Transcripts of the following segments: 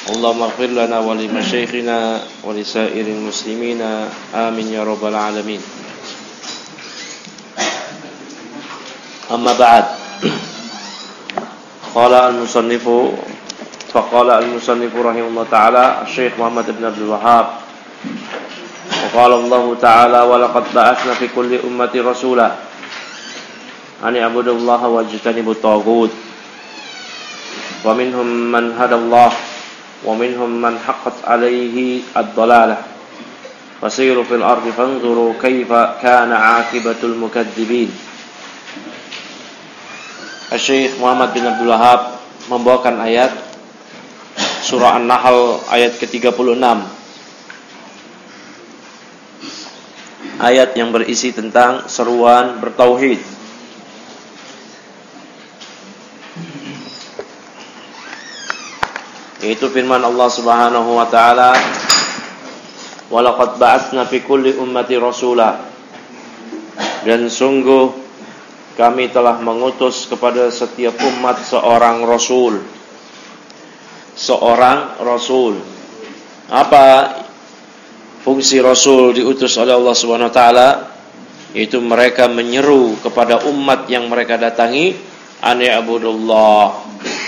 اللهم اغفر لنا ولمشايخنا ولسائر المسلمين آمين يا رب العالمين. أما بعد فقال المصنف رحمه الله تعالى الشيخ محمد بن عبد الوهاب وقال الله تعالى ولقد بعثنا في كل أمة رسولا أن اعبدوا الله واجتنبوا الطاغوت ومنهم من هدى الله ومنهم من حقت عليه الضلالة فسيروا في الأرض فانظروا كيف كان عاقبة المكذبين. Syekh Muhammad bin Abdul Wahab membawakan ayat surah An-Nahl ayat ke-36. Ayat yang berisi tentang seruan bertauhid. Yaitu firman Allah Subhanahu wa taala, "Wa laqad ba'atsna fi kulli ummati rasula." Dan sungguh kami telah mengutus kepada setiap umat seorang rasul. Seorang rasul. Apa fungsi rasul diutus oleh Allah Subhanahu wa taala? Yaitu mereka menyeru kepada umat yang mereka datangi, an ya'budullah.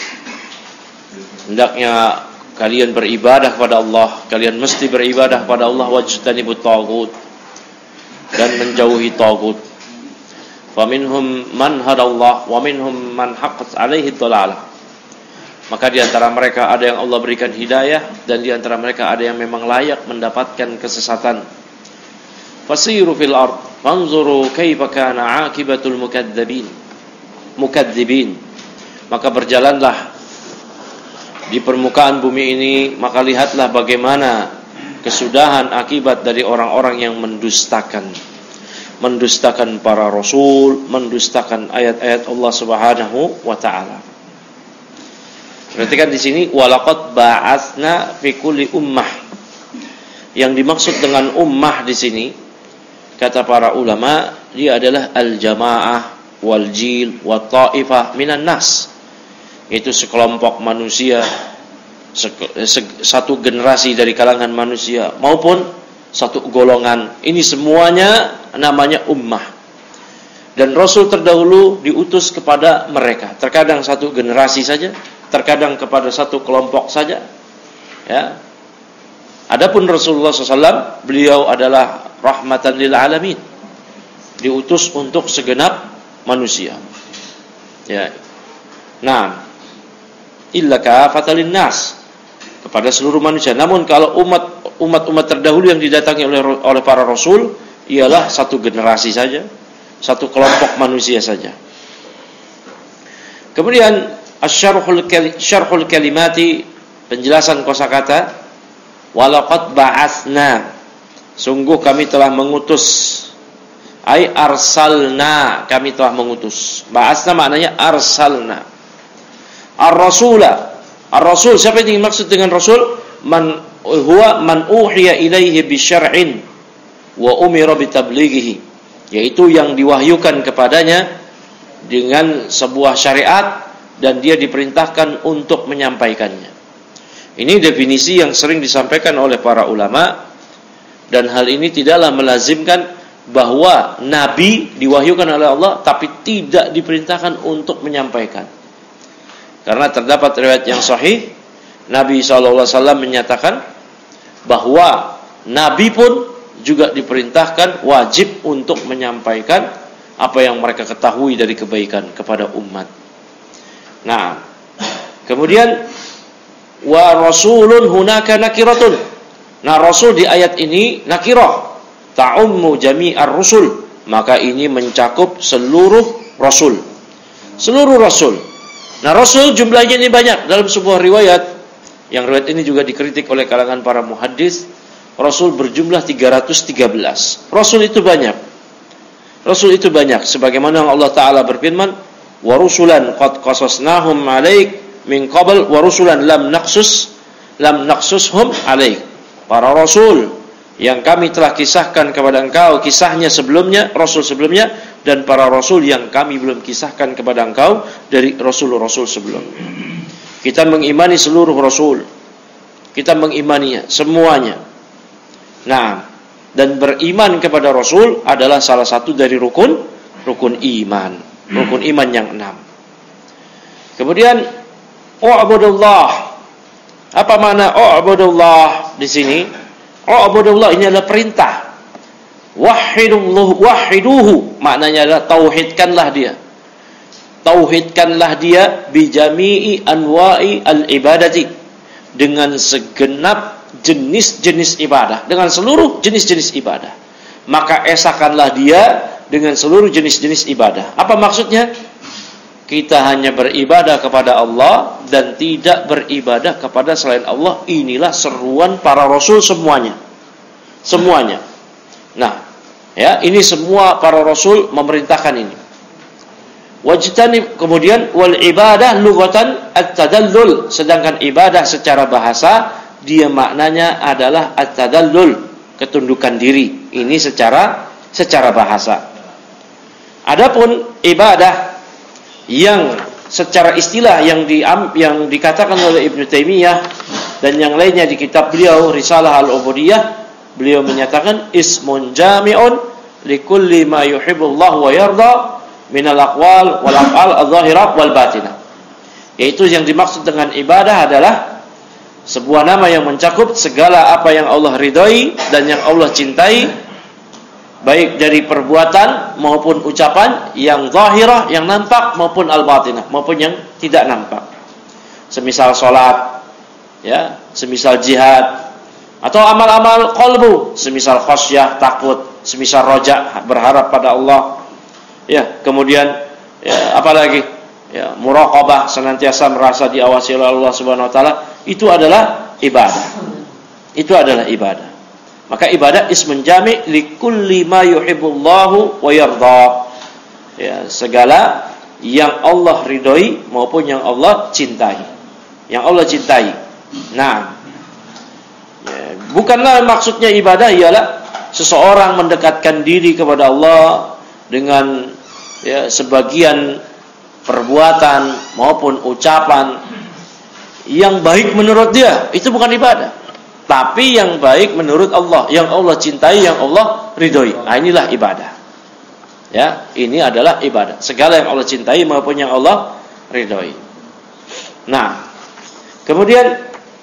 Hendaknya kalian beribadah kepada Allah, kalian mesti beribadah kepada Allah wajtanibut taghut, dan menjauhi taghut. Faminhum man hadallah wa minhum man haqqat alaihi dhalalah. Maka di antara mereka ada yang Allah berikan hidayah dan di antara mereka ada yang memang layak mendapatkan kesesatan. Fasiru fil ard fanzuru kaifa kana aqibatul mukadzibin. Maka berjalanlah di permukaan bumi ini, maka lihatlah bagaimana kesudahan akibat dari orang-orang yang mendustakan para rasul, mendustakan ayat-ayat Allah Subhanahu wa taala. Perhatikan di sini walaqad ba'atsna fi kulli ummah. Yang dimaksud dengan ummah di sini kata para ulama, dia adalah al-jamaah wal jil wa ta'ifah minan nas. Itu sekelompok manusia, satu generasi dari kalangan manusia maupun satu golongan. Ini semuanya namanya ummah. Dan Rasul terdahulu diutus kepada mereka. Terkadang satu generasi saja, terkadang kepada satu kelompok saja. Ya. Adapun Rasulullah SAW, beliau adalah rahmatan lil alamin. Diutus untuk segenap manusia. Ya. Nah, illa kafatan linnas, kepada seluruh manusia. Namun kalau umat terdahulu yang didatangi oleh para rasul ialah satu generasi saja, satu kelompok manusia saja. Kemudian syarhul kalimati, penjelasan kosakata, walaqad ba'atsna, sungguh kami telah mengutus, ai arsalna, kami telah mengutus. Ba'atsna maknanya arsalna. Ar-rasul, siapa yang dimaksud dengan rasul? Man huwa man uhiya ilaihi bisyar'in wa umira bitablighihi, yaitu yang diwahyukan kepadanya dengan sebuah syariat dan dia diperintahkan untuk menyampaikannya. Ini definisi yang sering disampaikan oleh para ulama, dan hal ini tidaklah melazimkan bahwa nabi diwahyukan oleh Allah tapi tidak diperintahkan untuk menyampaikan. Karena terdapat riwayat yang sahih, Nabi SAW menyatakan bahwa Nabi pun juga diperintahkan wajib untuk menyampaikan apa yang mereka ketahui dari kebaikan kepada umat. Nah, kemudian wa rasulun hunaka nakiratun. Nah, rasul di ayat ini nakirah, ta'ummu jami'ar rusul, maka ini mencakup seluruh rasul. Seluruh rasul. Nah, rasul jumlahnya ini banyak. Dalam sebuah riwayat, yang riwayat ini juga dikritik oleh kalangan para muhaddis, rasul berjumlah 313. Rasul itu banyak. Rasul itu banyak. Sebagaimana Allah Ta'ala berfirman, wa rusulan qad qasasnahum 'alaik min qabl wa rusulan lam naqsushum 'alaik. Para rasul yang kami telah kisahkan kepada engkau kisahnya sebelumnya, rasul sebelumnya, dan para rasul yang kami belum kisahkan kepada engkau dari rasul-rasul sebelumnya. Kita mengimani seluruh rasul. kita mengimaninya semuanya. Nah, dan beriman kepada Rasul adalah salah satu dari rukun iman, rukun iman yang 6. Kemudian u'budullah. Apa makna u'budullah di sini? U'budullah ini adalah perintah. Wahiduhu maknanya adalah tauhidkanlah dia. Tauhidkanlah dia bijami'i anwa'i al-ibadati, dengan segenap jenis-jenis ibadah, dengan seluruh jenis-jenis ibadah. Maka esakanlah dia dengan seluruh jenis-jenis ibadah. Apa maksudnya? Kita hanya beribadah kepada Allah dan tidak beribadah kepada selain Allah. Inilah seruan para rasul semuanya. Semuanya. Nah, ya, ini semua para rasul memerintahkan ini. Wajtanib, kemudian wal ibadah lughatan at-tadallul, sedangkan ibadah secara bahasa dia maknanya adalah at-tadallul, ketundukan diri. Ini secara bahasa. Adapun ibadah yang secara istilah yang dikatakan oleh Ibnu Taimiyah dan yang lainnya di kitab beliau Risalah Al-Ubudiyah, beliau menyatakan ismun jami'un likulli ma yuhibbullah wa yarda minal aqwal wal af'al adh-dhahirah wal batinah. Yaitu yang dimaksud dengan ibadah adalah sebuah nama yang mencakup segala apa yang Allah ridhoi dan yang Allah cintai, baik dari perbuatan maupun ucapan, yang zahirah, yang nampak, maupun al-batinah, maupun yang tidak nampak. Semisal salat, ya, semisal jihad, atau amal-amal qalbu, semisal khasyah, takut, semisal roja, berharap pada Allah. Ya, kemudian ya, apalagi? Ya, muraqabah, senantiasa merasa diawasi oleh Allah Subhanahu wa taala, itu adalah ibadah. Itu adalah ibadah. Maka ibadah ismun jami' likulli ma yuhibbullahu wa yarda. Ya, segala yang Allah ridhoi maupun yang Allah cintai. Yang Allah cintai. Nah, ya, bukanlah maksudnya ibadah ialah seseorang mendekatkan diri kepada Allah dengan ya sebagian perbuatan maupun ucapan yang baik menurut dia, itu bukan ibadah. Tapi yang baik menurut Allah, yang Allah cintai, yang Allah ridhoi. Nah, inilah ibadah. Ya, ini adalah ibadah. Segala yang Allah cintai maupun yang Allah ridhoi. Nah, kemudian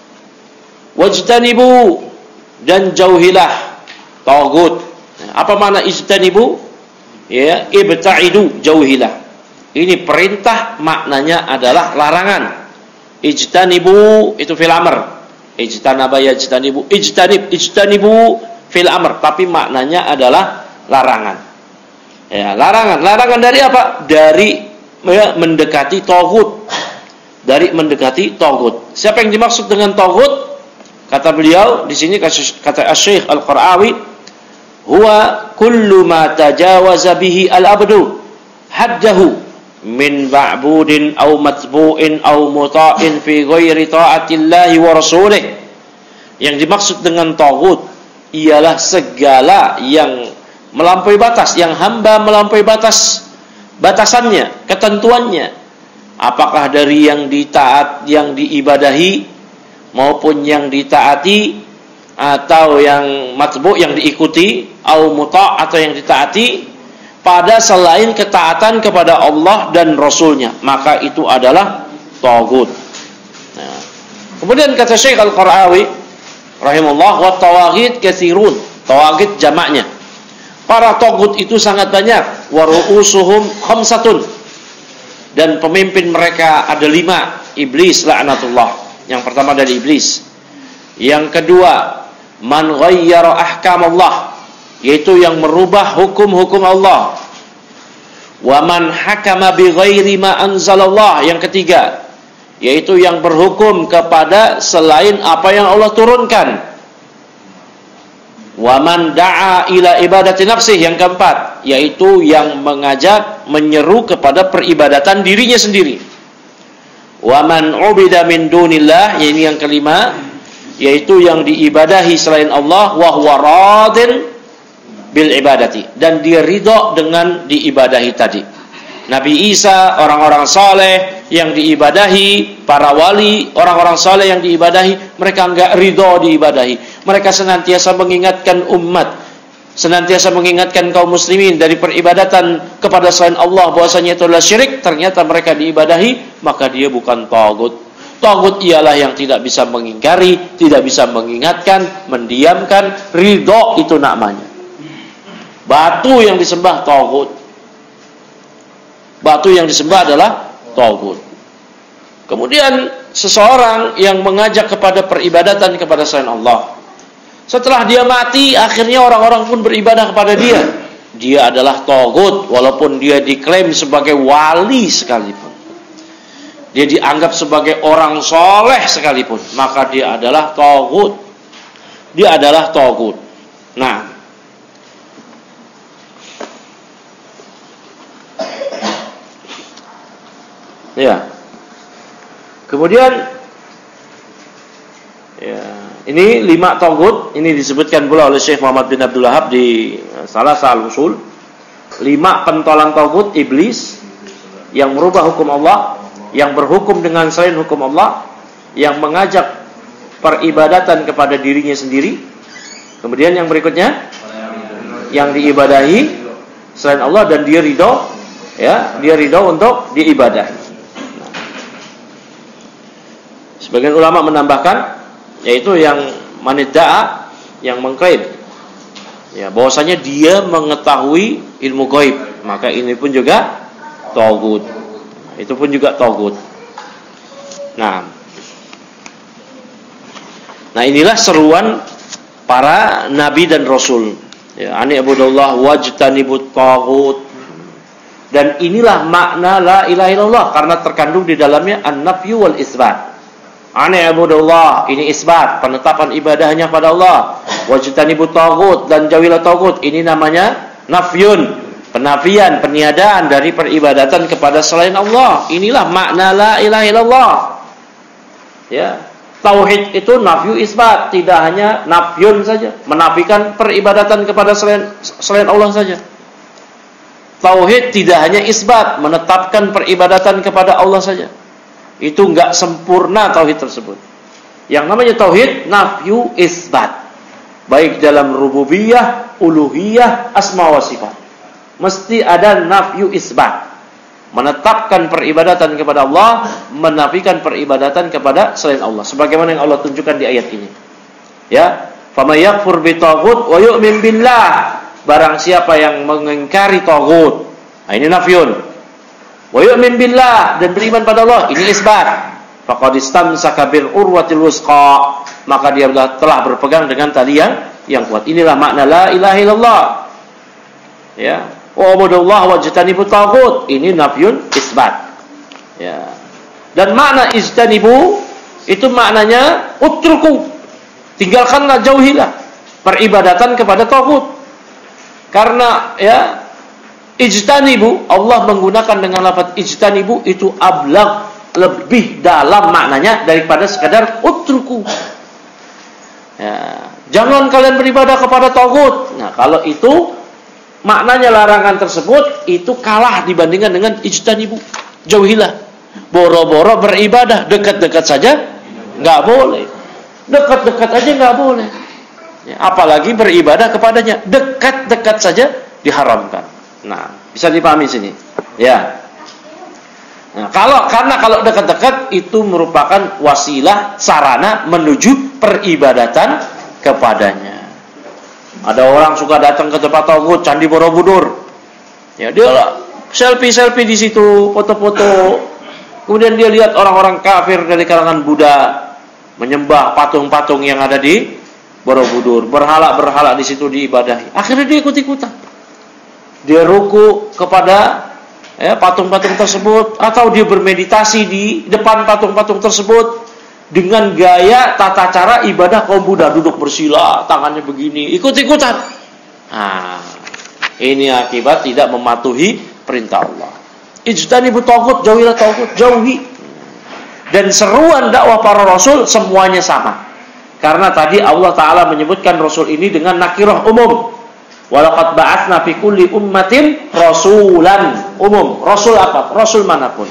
wajtanibu, dan jauhilah tagut. Apa makna ijtanibu? Ya, ibta'idu, jauhilah. Ini perintah, maknanya adalah larangan. Ijtanibu itu fil amr. Ijtanaba yajtanibu, ijtanibu fil amr, tapi maknanya adalah larangan. Ya, larangan. Larangan dari apa? Dari ya, mendekati tagut. Dari mendekati tagut. Siapa yang dimaksud dengan tagut? Kata beliau di sini, kata Asy-Syaikh Al-Qara'awi, huwa kullu ma tajawaza bihi al-abdu haddahu min ma'budin aw matbu'in aw muta'in fi ghairi ta'atillahi wa rasulih. Yang dimaksud dengan tagut ialah segala yang melampaui batas, yang hamba melampaui batasannya, ketentuannya, apakah dari yang yang diibadahi maupun yang ditaati, atau yang matbu' yang diikuti, au muta' atau yang ditaati, pada selain ketaatan kepada Allah dan Rasulnya, maka itu adalah tagut. Nah, kemudian kata Syekh Al-Qara'awi rahimahullah, wa tawaghit katsirun. Tawaghit jamaknya. Para tagut itu sangat banyak. Wa ru'usuhum khamsatun. Dan pemimpin mereka ada 5. Iblis laknatullah. Yang pertama dari iblis. Yang kedua, man ghayyara ahkam Allah, yaitu yang merubah hukum-hukum Allah. Wa man hakama bi ghairi ma anzalallah, yang ketiga, yaitu yang berhukum kepada selain apa yang Allah turunkan. Wa man da'a ila ibadati nafsih, yang keempat, yaitu yang mengajak, menyeru kepada peribadatan dirinya sendiri. Wa man ubida min dunillah, ini yang kelima, yaitu yang diibadahi selain Allah, wa huwa radin bil ibadati, dan dia ridha dengan diibadahi tadi. Nabi Isa, orang-orang saleh, yang diibadahi, para wali, orang-orang saleh yang diibadahi, mereka enggak ridho diibadahi. Mereka senantiasa mengingatkan umat, senantiasa mengingatkan kaum muslimin dari peribadatan kepada selain Allah bahwasanya itu adalah syirik. Ternyata mereka diibadahi, maka dia bukan tagut. Tagut ialah yang tidak bisa mengingkari, tidak bisa mengingatkan, mendiamkan. Ridho itu namanya. Batu yang disembah tagut. Batu yang disembah adalah tagut. Kemudian seseorang yang mengajak kepada peribadatan kepada selain Allah, setelah dia mati, akhirnya orang-orang pun beribadah kepada dia. Dia adalah tagut, walaupun dia diklaim sebagai wali sekalipun. Dia dianggap sebagai orang soleh sekalipun, maka dia adalah tagut. Dia adalah tagut. Nah, ya. Kemudian, ya, ini 5 tagut. Ini disebutkan pula oleh Syekh Muhammad bin Abdul Wahab di salah satu usul. 5 pentolan tagut iblis yang merubah hukum Allah, yang berhukum dengan selain hukum Allah, yang mengajak peribadatan kepada dirinya sendiri. Kemudian yang berikutnya, yang diibadahi selain Allah dan dia ridho, ya, dia ridho untuk diibadahi. Nah, sebagian ulama menambahkan, yaitu yang manidda'a, yang mengklaim, ya, bahwasanya dia mengetahui ilmu gaib, maka ini pun juga tagut. Itu pun juga tagut. Nah, inilah seruan para nabi dan rasul. Ya, ani ibudullah wajtanibut tagut. Dan inilah makna la ilaha illallah, karena terkandung di dalamnya an-nafyu wal isbat. Ani ibudullah, ini isbat, penetapan ibadahnya pada Allah. Wajtanibut tagut, dan jauhilah tagut, ini namanya nafyun, penafian, peniadaan dari peribadatan kepada selain Allah. Inilah makna la ilaha illallah. Ya, tauhid itu nafyu isbat, tidak hanya nafyun saja, menafikan peribadatan kepada selain Allah saja. Tauhid tidak hanya isbat, menetapkan peribadatan kepada Allah saja. Itu enggak sempurna tauhid tersebut. Yang namanya tauhid nafyu isbat, baik dalam rububiyah, uluhiyah, asma wa sifat. Mesti ada nafyu isbat, menetapkan peribadatan kepada Allah, menafikan peribadatan kepada selain Allah, sebagaimana yang Allah tunjukkan di ayat ini. Ya, faman yakfur bitaghut wa yu'min billah, barang siapa yang mengingkari taghut, nah ini nafyun, wa yu'min billah, dan beriman pada Allah, ini isbat, faqad istamsaka bil urwatil wusqa, maka dia telah berpegang dengan tali yang kuat. Inilah makna la ilaha illallah. Ya, wa'budullah wajtanibut taghut, ini nafyun isbat. Ya. Dan makna ijtanibu itu maknanya utruku, tinggalkanlah, jauhilah peribadatan kepada taghut. Karena ya, ijtanibu, Allah menggunakan dengan lafaz ijtanibu itu ablagh, lebih dalam maknanya daripada sekadar utruku. Ya, jangan kalian beribadah kepada taghut. Nah, kalau itu maknanya larangan tersebut itu kalah dibandingkan dengan ijtanibu, jauhilah. Boro-boro beribadah, dekat-dekat saja nggak boleh, dekat-dekat aja nggak boleh, ya, apalagi beribadah kepadanya, dekat-dekat saja diharamkan. Nah, bisa dipahami sini, ya. Nah, kalau dekat-dekat itu merupakan wasilah, sarana menuju peribadatan kepadanya. Ada orang suka datang ke tempat taghut, Candi Borobudur. Ya, dia selfie di situ, foto-foto. Kemudian dia lihat orang-orang kafir dari kalangan Buddha menyembah patung-patung yang ada di Borobudur, berhala-berhala di situ diibadahi. Akhirnya dia ikut-ikutan. Dia ruku kepada patung-patung tersebut, atau dia bermeditasi di depan patung-patung tersebut dengan gaya tata cara ibadah kaum Buddha, duduk bersila, tangannya begini, ikut-ikutan. Nah, ini akibat tidak mematuhi perintah Allah. Ijtanibut taghut, jauhilah taghut, jauhi. Dan seruan dakwah para rasul semuanya sama. Karena tadi Allah Ta'ala menyebutkan rasul ini dengan nakirah umum. Walaqad ba'atsna fi kulli ummatin rasulan, umum. Rasul apa? Rasul manapun.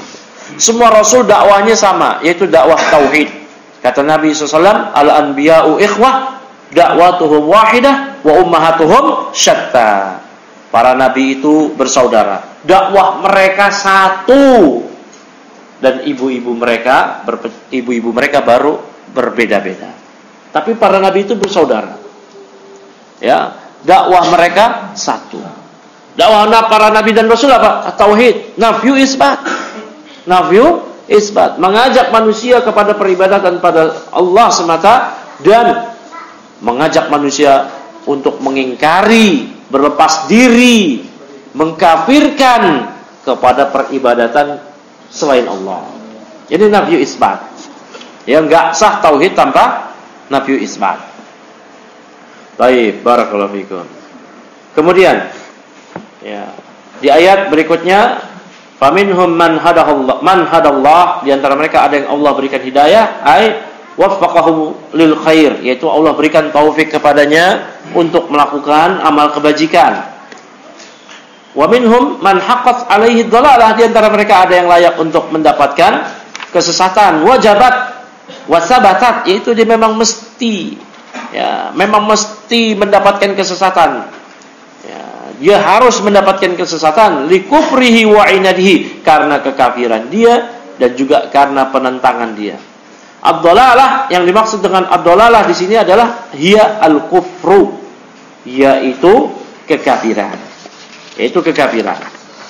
Semua rasul dakwahnya sama, yaitu dakwah tauhid. Kata Nabi SAW, al-anbiya'u ikhwah, dakwatuhum wahidah, wa ummahatuhum syatta. Para nabi itu bersaudara, dakwah mereka satu, dan ibu-ibu mereka baru berbeda-beda. Tapi para nabi itu bersaudara. Ya, dakwah mereka satu. Dakwah para nabi dan rasul apa? Tauhid, nafyu isbat. Nafyu isbat, mengajak manusia kepada peribadatan pada Allah semata dan mengajak manusia untuk mengingkari, berlepas diri, mengkafirkan kepada peribadatan selain Allah. Jadi nafyu isbat. Ya, enggak sah tauhid tanpa nafyu isbat. Baik, barakallahu fikum. Kemudian ya, di ayat berikutnya, faminhum man hadallah, di antara mereka ada yang Allah berikan hidayah, ai waffaqahum lil khair, yaitu Allah berikan taufik kepadanya untuk melakukan amal kebajikan. Wa minhum man haqqat alaihi dhalalah, di antara mereka ada yang layak untuk mendapatkan kesesatan. Wajabat wasabatat, yaitu dia memang mesti, ya, memang mesti mendapatkan kesesatan. Ya, dia harus mendapatkan kesesatan likufrihi wa inadihi, karena kekafiran dia dan juga karena penentangan dia. Ad-dhalalah, yang dimaksud dengan ad-dhalalah di sini adalah hiya al-kufru, yaitu kekafiran. Yaitu kekafiran.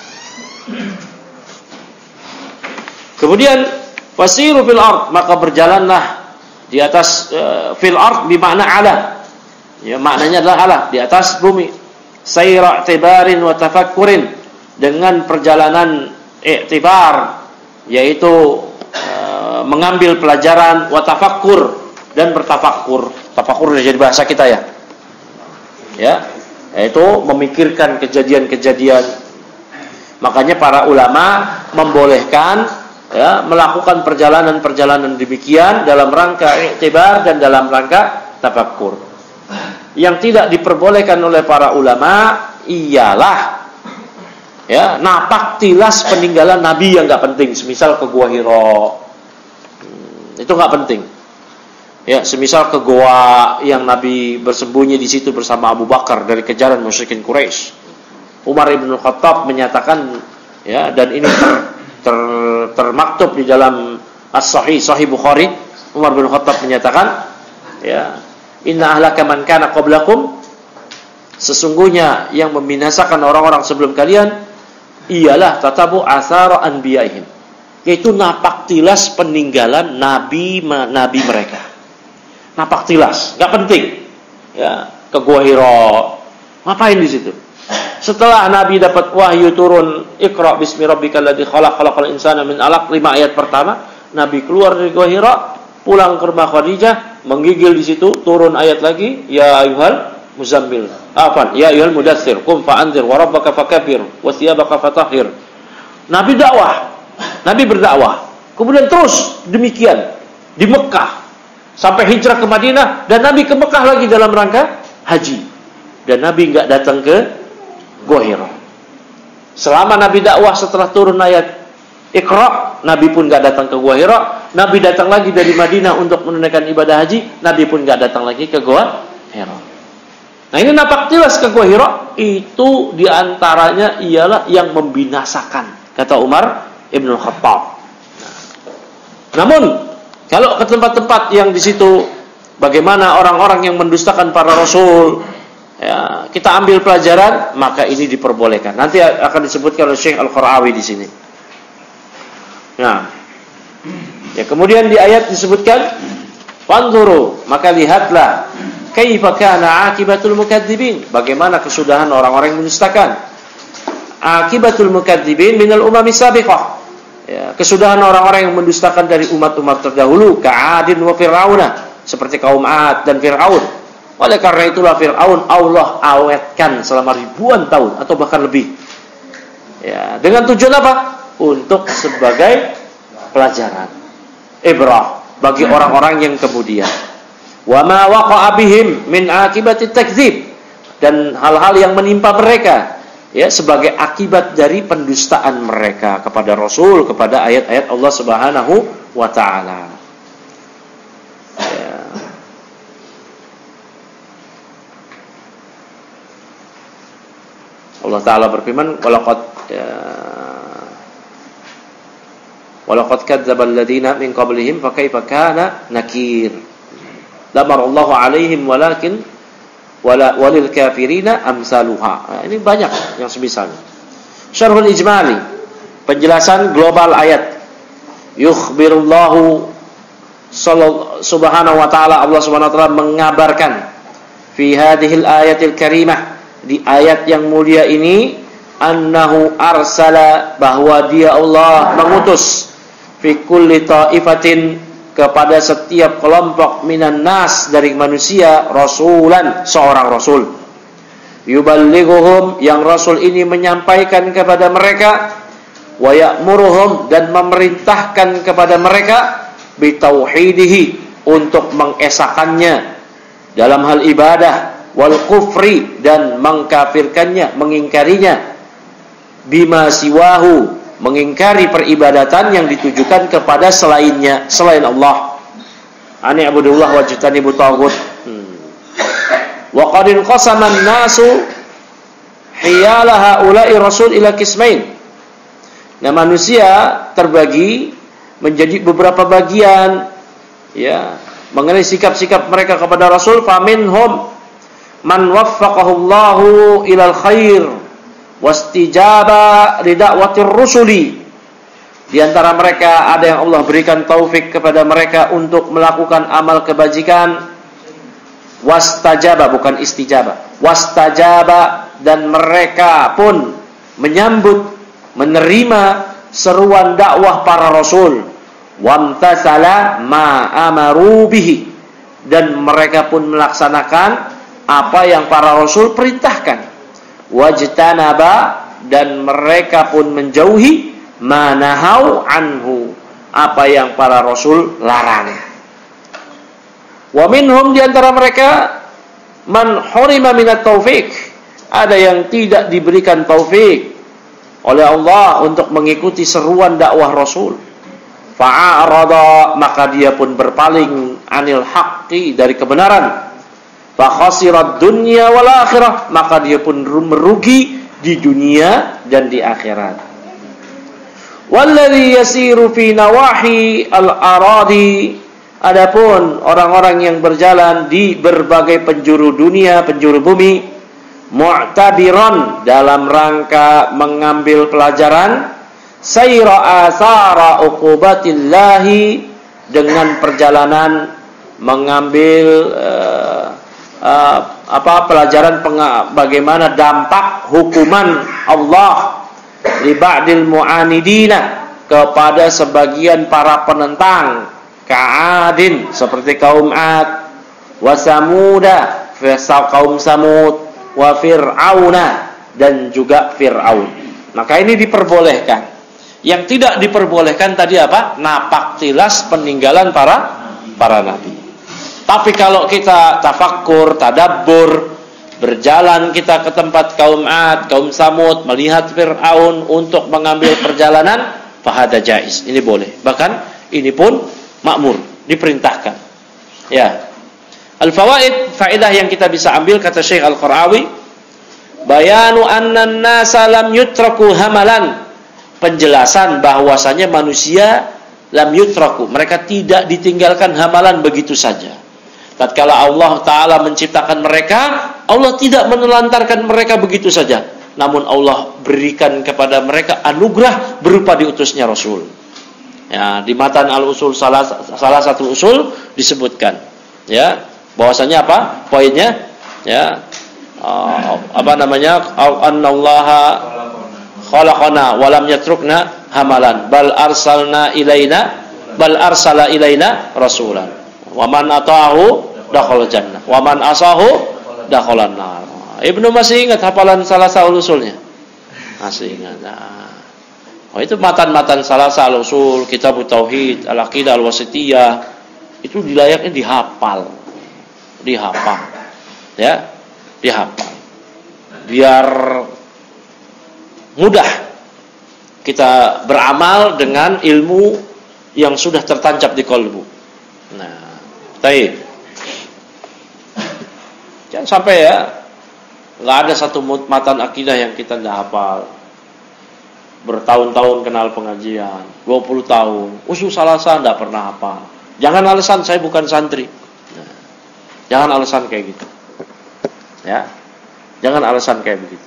Kemudian fasiru fil ard, maka berjalanlah di atas fil ard bermakna ala. Ya, maknanya adalah ala, di atas bumi. Sayra i'tibarin wa tafakkurin, dengan perjalanan i'tibar, yaitu mengambil pelajaran, wa tafakkur, dan bertafakkur. Tafakkur jadi bahasa kita ya. Ya, yaitu memikirkan kejadian-kejadian. Makanya para ulama membolehkan, ya, melakukan perjalanan-perjalanan demikian dalam rangka i'tibar dan dalam rangka tafakkur. Yang tidak diperbolehkan oleh para ulama ialah, ya, napak tilas peninggalan Nabi yang nggak penting, semisal ke Gua Hira, itu nggak penting. Ya, semisal ke gua yang Nabi bersembunyi di situ bersama Abu Bakar dari kejaran musyrikin Quraisy. Umar ibn Khattab menyatakan, ya, dan ini termaktub di dalam As-Sahih, Sahih Bukhari. Umar bin Khattab menyatakan, ya, inna ahlaka man kana qablakum, sesungguhnya yang membinasakan orang-orang sebelum kalian ialah tatabu athara anbiya'ihim, yaitu napak tilas peninggalan nabi mereka. Napak tilas, nggak penting. Ya, ke Gua Hira, ngapain di situ? Setelah Nabi dapat wahyu turun, Iqra bismi rabbikal ladzi khalaq, khalaqal insana min 'alaq, 5 ayat pertama, Nabi keluar dari Gua Hira, pulang ke rumah Khadijah, menggigil di situ, turun ayat lagi, ya ayyuhal muzammil, ya ayyuhal mudaththir, qum fa'anzir wa rabbaka fakabbir wa thiyabaka fatahhir. Nabi dakwah, Nabi berdakwah. Kemudian terus demikian di Mekah sampai hijrah ke Madinah, dan Nabi ke Mekah lagi dalam rangka haji. Dan Nabi enggak datang ke Gua Hira. Selama Nabi dakwah setelah turun ayat Iqra, Nabi pun enggak datang ke Gua Hira. Nabi datang lagi dari Madinah untuk menunaikan ibadah haji, Nabi pun enggak datang lagi ke Gua Hira. Nah, ini napak tilas ke Gua Hira, itu diantaranya ialah yang membinasakan, kata Umar ibn Khattab. Namun kalau ke tempat-tempat yang di situ, bagaimana orang-orang yang mendustakan para rasul, ya, kita ambil pelajaran, maka ini diperbolehkan. Nanti akan disebutkan oleh Syekh Al-Qarawi di sini. Nah, ya, kemudian di ayat disebutkan, "Fanzuru", maka lihatlah, "kaifa kana akibatul mukadzibin", bagaimana kesudahan orang-orang yang mendustakan. Akibatul mukadzibin minal umami sabiqah, ya, kesudahan orang-orang yang mendustakan dari umat-umat terdahulu, ka'adin wa fir'auna, seperti kaum Ad dan Fir'aun. Oleh karena itulah Fir'aun Allah awetkan selama ribuan tahun atau bahkan lebih. Ya, dengan tujuan apa? Untuk sebagai pelajaran, ibrah bagi orang-orang yang kemudian. Wa ma waqa'a bihim min akibati takdzib, dan hal-hal yang menimpa mereka ya, sebagai akibat dari pendustaan mereka kepada Rasul, kepada ayat-ayat Allah Subhanahu wa taala. Ya. Allah taala berfirman, walaqad kadzdzabal ladzina min qablihim fakaifa kana nakir. Lamarallahu alaihim walil kafirina amsaluha. Ini banyak yang semisalnya. Syarhul ijmali, penjelasan global ayat. Yukhbirullahu subhanahu wa ta'ala, Allah subhanahu wa ta'ala mengabarkan fi hadhil ayatil karimah, di ayat yang mulia ini, annahu arsala, bahwa dia Allah mengutus, fi kulli ta'ifatin, kepada setiap kelompok, minan nas, dari manusia, rasulan, seorang rasul, yuballighuhum, yang rasul ini menyampaikan kepada mereka, wa ya'muruhum, dan memerintahkan kepada mereka, bitauhidihi, untuk mengesakannya dalam hal ibadah, wal kufri, dan mengkafirkannya, mengingkarinya, bima siwahu, mengingkari peribadatan yang ditujukan kepada selainnya, selain Allah. Ani abudullah wajtanibu taghut. Wa qad inqasama an-nasu hiyala haula'i rasul ila qismain. Nah, manusia terbagi menjadi beberapa bagian, ya, mengenai sikap-sikap mereka kepada Rasul. Faminhum man waffaqahu Allahu ilal khair wastijaba lida'watir rusuli. Di antara mereka ada yang Allah berikan taufik kepada mereka untuk melakukan amal kebajikan. Wastajaba, bukan istijaba. Wastajaba, dan mereka pun menyambut, menerima seruan dakwah para rasul. Wamtasala ma amaru bihi, dan mereka pun melaksanakan apa yang para rasul perintahkan. Wajtanaba, dan mereka pun menjauhi manahau anhu, apa yang para rasul larang. Wa minhum, di antara mereka, man hurima minat taufik, ada yang tidak diberikan taufik oleh Allah untuk mengikuti seruan dakwah rasul. Fa'arada, maka dia pun berpaling, anil haqqi, dari kebenaran. Fa khasirat dunya wal akhirah, maka dia pun merugi di dunia dan di akhirat. Walladzi yasiru fi nawahi al-aradi, adapun orang-orang yang berjalan di berbagai penjuru dunia, penjuru bumi, mu'tabiran, dalam rangka mengambil pelajaran, sayra athara uqubatillahi, dengan perjalanan mengambil pelajaran bagaimana dampak hukuman Allah li ba'dil mu'anidina, kepada sebagian para penentang, ka'adin, seperti kaum Ad, wa samuda, kaum Samud, wa fir'auna, dan juga Fir'aun. Maka ini diperbolehkan. Yang tidak diperbolehkan tadi apa? Napak tilas peninggalan para nabi. Tapi kalau kita tafakkur, tadabbur, berjalan kita ke tempat kaum Ad, kaum Samud, melihat Fir'aun untuk mengambil perjalanan, fahada jaiz, ini boleh. Bahkan ini pun makmur, diperintahkan. Ya. Al-fawaid, faedah yang kita bisa ambil, kata Syekh Al-Qarawi, bayanu anna an-nasa lam yutraku hamalan, penjelasan bahwasanya manusia lam yutraku, mereka tidak ditinggalkan hamalan begitu saja. Tatkala Allah Ta'ala menciptakan mereka, Allah tidak menelantarkan mereka begitu saja. Namun Allah berikan kepada mereka anugerah berupa diutusnya Rasul. Ya, di matan al-usul, salah satu usul disebutkan, ya, bahwasanya apa? Poinnya, ya, annallaha khalaqana wa lam yatrukna hamalan bal arsala ilaina rasulan wa man ata'ahu dakhala jannah wa man asahu dakhala nar. Ibnu masih ingat hafalan salah satu usulnya? Masih ingat. Oh, itu matan-matan salah satu usul, kitab tauhid, al-aqidah al-wasithiyah, itu dilayaknya dihafal. Ya, dihafal. Biar mudah kita beramal dengan ilmu yang sudah tertancap di kalbu. Nah, baik. Jangan sampai ya nggak ada satu matan akidah yang kita tidak hafal. Bertahun-tahun kenal pengajian, 20 tahun, usul salasa tidak pernah hafal. Jangan alasan saya bukan santri. Nah, jangan alasan kayak gitu. Ya, jangan alasan kayak begitu.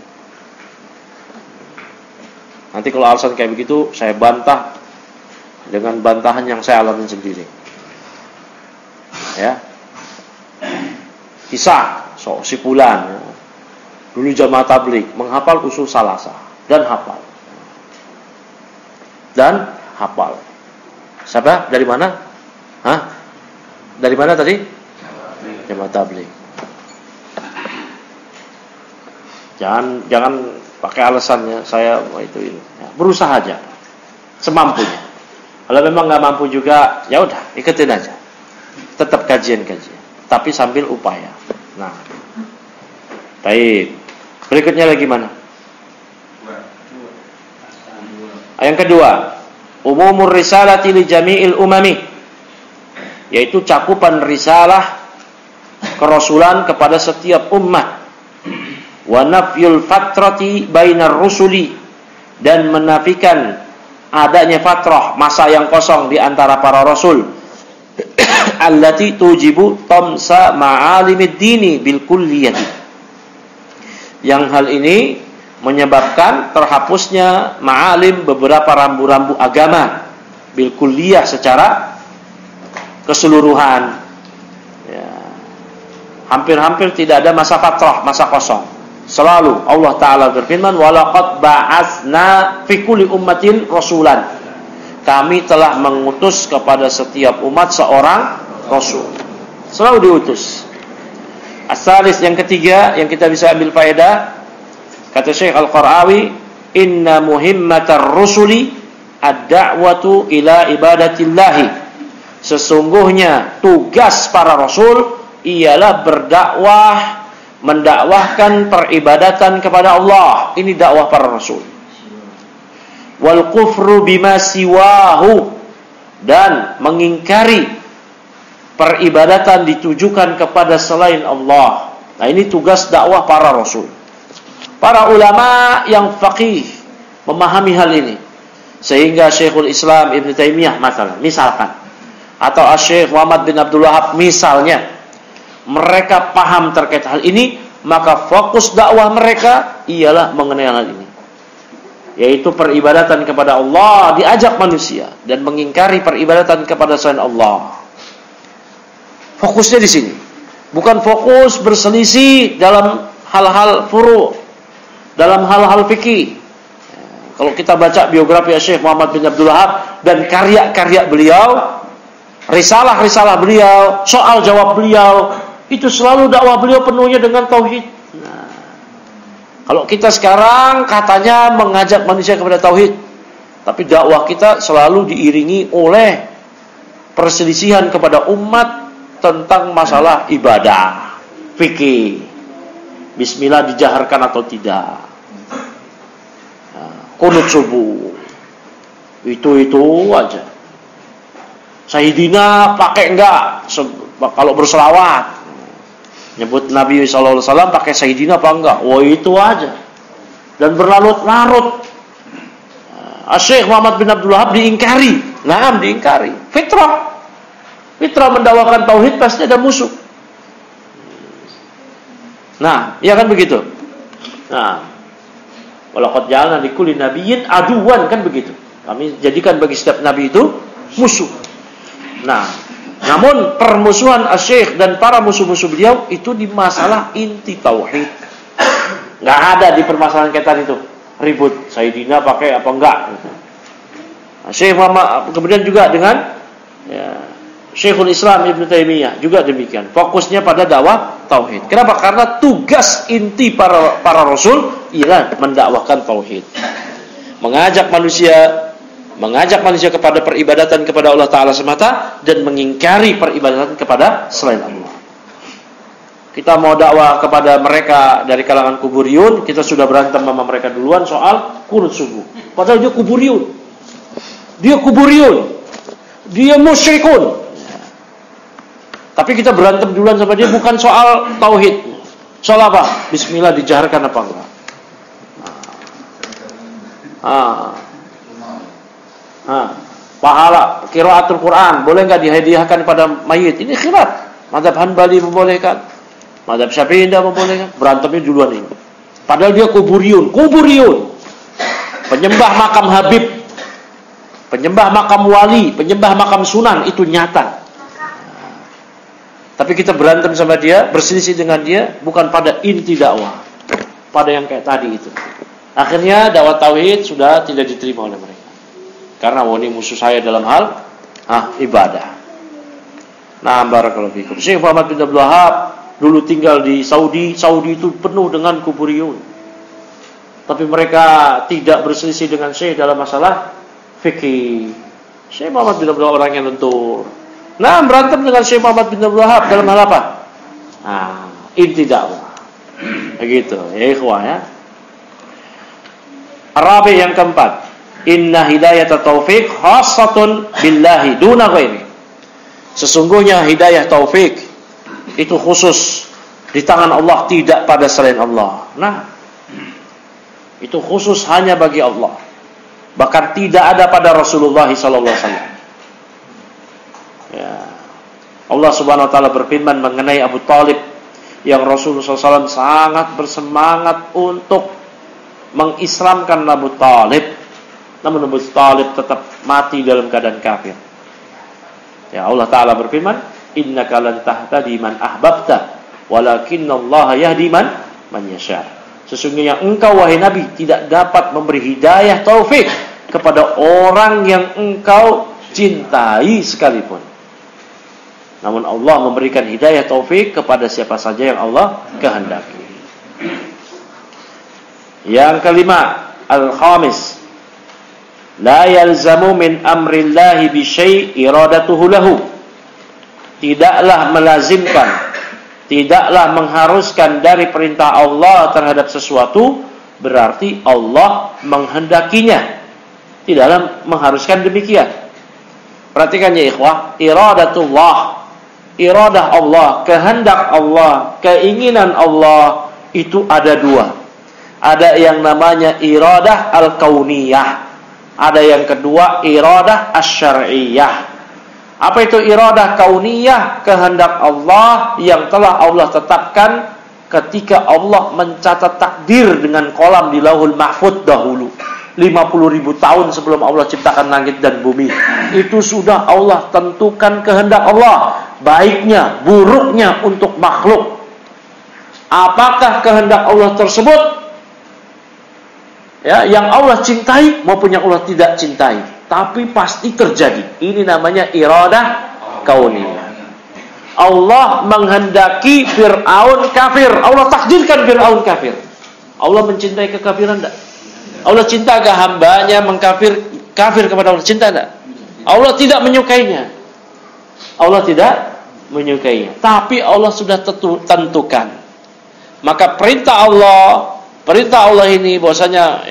Nanti kalau alasan kayak begitu, saya bantah dengan bantahan yang saya alami sendiri. Ya, kisah si fulan, dulu jamaah tabligh menghafal usul salasa dan hafal. Siapa? Dari mana? Hah? Dari mana tadi? Jamaah tabligh. Jangan pakai alasannya saya itu ini. Ya, berusaha aja semampunya. Kalau memang nggak mampu juga, ya udah ikutin aja. Tetap kajian, tapi sambil upaya. Nah, baik. Berikutnya lagi mana? Yang kedua, umumur risalati li jami'il umami, yaitu cakupan risalah kerasulan kepada setiap umat. Wa nafyul fatrati bainar rusuli, dan menafikan adanya fatrah, masa yang kosong di antara para rasul. Allati tujibu tamsa ma'alimid dini bil kulliyati, yang hal ini menyebabkan terhapusnya ma'alim, beberapa rambu-rambu agama, bil kulliyah, secara keseluruhan. Ya. Hampir-hampir tidak ada masa fatrah, masa kosong. Selalu Allah Ta'ala berfirman, walaqad ba'atsna fi kulli ummatin rasulan, kami telah mengutus kepada setiap umat seorang rasul. Selalu diutus. As-salis, yang ketiga yang kita bisa ambil faedah, kata Syekh Al-Qara'awi, inna muhimmatar rusuli ad-da'watu ila ibadatillahi, sesungguhnya tugas para rasul ialah berdakwah, mendakwahkan peribadatan kepada Allah. Ini dakwah para rasul. Wal kufru bima siwahu, dan mengingkari peribadatan ditujukan kepada selain Allah. Nah, ini tugas dakwah para rasul. Para ulama yang faqih memahami hal ini, sehingga Syekhul Islam Ibn Taimiyah misalkan, atau Syekh Muhammad bin Abdul Wahab misalnya, mereka paham terkait hal ini, maka fokus dakwah mereka ialah mengenai hal ini, yaitu peribadatan kepada Allah, diajak manusia, dan mengingkari peribadatan kepada selain Allah. Fokusnya di sini, bukan fokus berselisih dalam hal-hal furu', dalam hal-hal fikih. Kalau kita baca biografi Syekh Muhammad bin Abdul Wahab dan karya-karya beliau, risalah-risalah beliau, soal jawab beliau, itu selalu dakwah beliau penuhnya dengan tauhid. Nah, kalau kita sekarang katanya mengajak manusia kepada tauhid, tapi dakwah kita selalu diiringi oleh perselisihan kepada umat tentang masalah ibadah, fikih, bismillah dijaharkan atau tidak, qunut subuh, itu aja. Sayyidina pakai enggak kalau berselawat? Nyebut Nabi SAW pakai Sayyidina apa enggak? Wah, itu aja. Dan berlarut-larut. Syekh Muhammad bin Abdul Wahab diingkari. Naam, diingkari. Fitrah mendakwakan tauhid pasti ada musuh. Nah, iya kan begitu? Nah, walaqad ja'alna likulli nabiyyin aduwan, kan begitu. Kami jadikan bagi setiap nabi itu musuh. Nah, namun permusuhan Asy-Syaikh dan para musuh-musuh beliau itu di masalah inti tauhid. Enggak ada di permasalahan kayak tadi itu ribut Sayyidina pakai apa enggak. Syekh Muhammad kemudian juga dengan Syekhul Islam Ibn Taimiyah juga demikian. Fokusnya pada dakwah tauhid. Kenapa? Karena tugas inti para rasul ialah mendakwahkan tauhid. Mengajak manusia kepada peribadatan kepada Allah Ta'ala semata, dan mengingkari peribadatan kepada selain Allah. kita mau dakwah kepada mereka dari kalangan kuburiyun, kita sudah berantem sama mereka duluan soal qunut subuh. Padahal dia kuburiyun. Dia musyrikun. Tapi kita berantem duluan sama dia bukan soal tauhid. Soal apa? Bismillah dijaharkan apa enggak? Pahala qiraatul Quran boleh enggak dihadiahkan pada mayit? Ini khilaf. Mazhab Hanbali membolehkan, mazhab Syafi'i tidak membolehkan. Berantemnya duluan ini. Padahal dia kuburiyun. Penyembah makam Habib, penyembah makam wali, penyembah makam sunan, itu nyata. Tapi kita berantem sama dia, berselisih dengan dia bukan pada inti dakwah, pada yang kayak tadi itu. Akhirnya dakwah tauhid sudah tidak diterima oleh mereka. Karena ini musuh saya dalam hal ibadah. Nah, barakallahu fikum. Syekh Muhammad bin Abdul Wahab dulu tinggal di Saudi. Saudi itu penuh dengan kuburiyun. Tapi mereka tidak berselisih dengan Syekh dalam masalah fikih. Syekh Muhammad bin Abdul Wahab orang yang lentur. Nah, berantem dengan Syekh Muhammad bin Abdul Wahab dalam hal apa? Inti dakwah. Begitu, ya ikhwah ya. Arabi yang keempat, inna hidayata taufiq khassatun billahi duna ghairi. Sesungguhnya hidayah taufik itu khusus di tangan Allah, tidak pada selain Allah. Nah, itu khusus hanya bagi Allah. Bahkan tidak ada pada Rasulullah sallallahu alaihi wasallam. Ya. Allah Subhanahu wa taala berfirman mengenai Abu Thalib yang Rasulullah SAW sangat bersemangat untuk mengislamkan Abu Thalib. Namun Abu Thalib tetap mati dalam keadaan kafir. Ya, Allah Ta'ala berfirman, innaka lan tahtadi man ahbabta, walakinallaha yahdi man yasha. Sesungguhnya engkau wahai Nabi tidak dapat memberi hidayah taufik kepada orang yang engkau cintai sekalipun. Namun Allah memberikan hidayah taufik kepada siapa saja yang Allah kehendaki. Yang kelima, al-khamis, la yalzamu min amrillahi bi syai' iradatuhu lahu. Tidaklah melazimkan, tidaklah mengharuskan dari perintah Allah terhadap sesuatu berarti Allah menghendakinya. Tidaklah mengharuskan demikian. Perhatikan ya ikhwah, iradatullah, iradah Allah, kehendak Allah, keinginan Allah itu ada dua. Ada yang namanya iradah al-kauniyah. Ada yang kedua iradah asy-syar'iyyah. Apa itu iradah kauniyah? Kehendak Allah yang telah Allah tetapkan ketika Allah mencatat takdir dengan kolam di Lauhul Mahfuz dahulu. 50.000 tahun sebelum Allah ciptakan langit dan bumi. Itu sudah Allah tentukan kehendak Allah, baiknya, buruknya untuk makhluk. Apakah kehendak Allah tersebut ya, yang Allah cintai maupun yang Allah tidak cintai, tapi pasti terjadi. Ini namanya iradah kauniyah. Allah menghendaki Fir'aun kafir. Allah takdirkan Fir'aun kafir. Allah mencintai kekafiran enggak? Allah cinta ke hambanya kafir kepada Allah? Cinta enggak? Allah tidak menyukainya. Allah tidak menyukainya. Tapi Allah sudah tentukan. Maka perintah Allah ini bahwasanya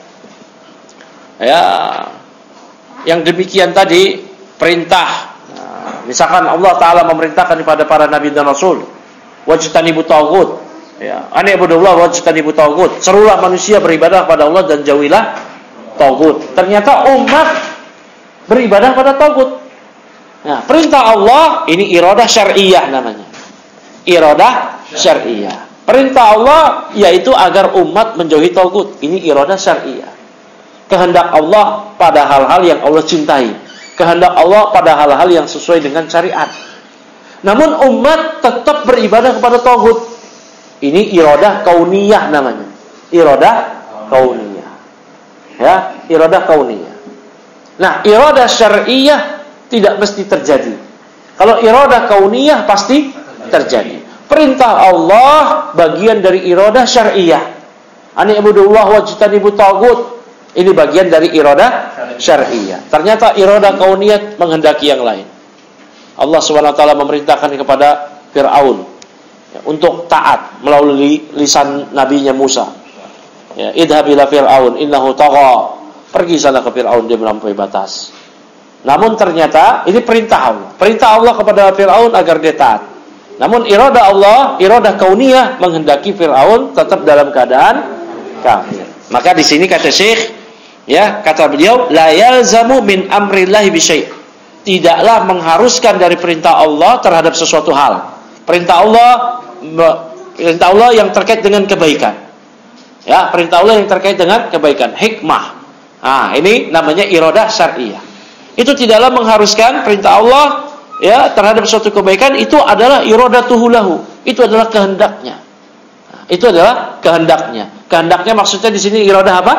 ya yang demikian tadi perintah. Misalkan Allah Ta'ala memerintahkan kepada para nabi dan rasul, wajtanibu taghut, ya, anibudullah wajtanibu taghut, serulah manusia beribadah pada Allah dan jauhilah taghut. Ternyata umat beribadah pada taghut. Nah, perintah Allah ini iradah syar'iyyah namanya. Iradah syar'iyyah. Perintah Allah yaitu agar umat menjauhi taghut. Ini iradah syar'iyyah. Kehendak Allah pada hal-hal yang Allah cintai. Kehendak Allah pada hal-hal yang sesuai dengan syariat. Namun umat tetap beribadah kepada taghut. Ini iradah kauniyah namanya. Iradah kauniyah. Ya, iradah kauniyah. Nah, iradah syar'iyyah tidak mesti terjadi. Kalau iradah kauniyah pasti terjadi. Perintah Allah bagian dari iradah syar'iyyah. Anibudullah wajtanibu taghut. Ini bagian dari iradah syar'iyyah. Ternyata iradah kauniyah menghendaki yang lain. Allah SWT memerintahkan kepada Fir'aun, untuk taat melalui lisan nabinya Musa. Ya, idhab ila fir'aun innahu tagha. Pergi sana ke Fir'aun, dia melampaui batas. Namun ternyata ini perintah Allah. Perintah Allah kepada Fir'aun agar dia taat. Namun iradah Allah, iradah kauniyah menghendaki Fir'aun tetap dalam keadaan kafir. Maka di sini kata Syekh, ya, kata beliau, la yalzamu min amrillahi bi syai'. Tidaklah mengharuskan dari perintah Allah terhadap sesuatu hal. Perintah Allah yang terkait dengan kebaikan. Ya, perintah Allah yang terkait dengan kebaikan, hikmah. Nah, ini namanya iradah syar'iyah. Itu tidaklah mengharuskan perintah Allah ya terhadap suatu kebaikan, itu adalah iradatuhu lahu. Itu adalah kehendaknya. Nah, itu adalah kehendaknya. Kehendaknya maksudnya di sini iradah apa?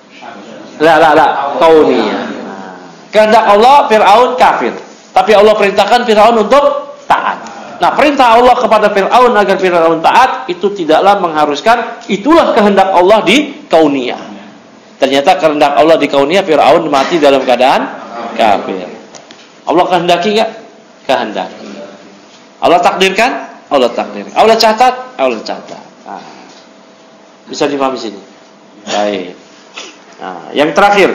La kauniyah. Kehendak Allah Fir'aun kafir, tapi Allah perintahkan Fir'aun untuk taat. Nah, perintah Allah kepada Fir'aun agar Fir'aun taat itu tidaklah mengharuskan, itulah kehendak Allah di kauniyah. Ternyata kehendak Allah di kauniyah, Fir'aun mati dalam keadaan kafir. Allah kehendaki enggak? Kehendaki. Allah takdirkan? Allah takdirkan. Allah catat? Allah catat. Nah, bisa dipahami sini. Baik. Nah, yang terakhir,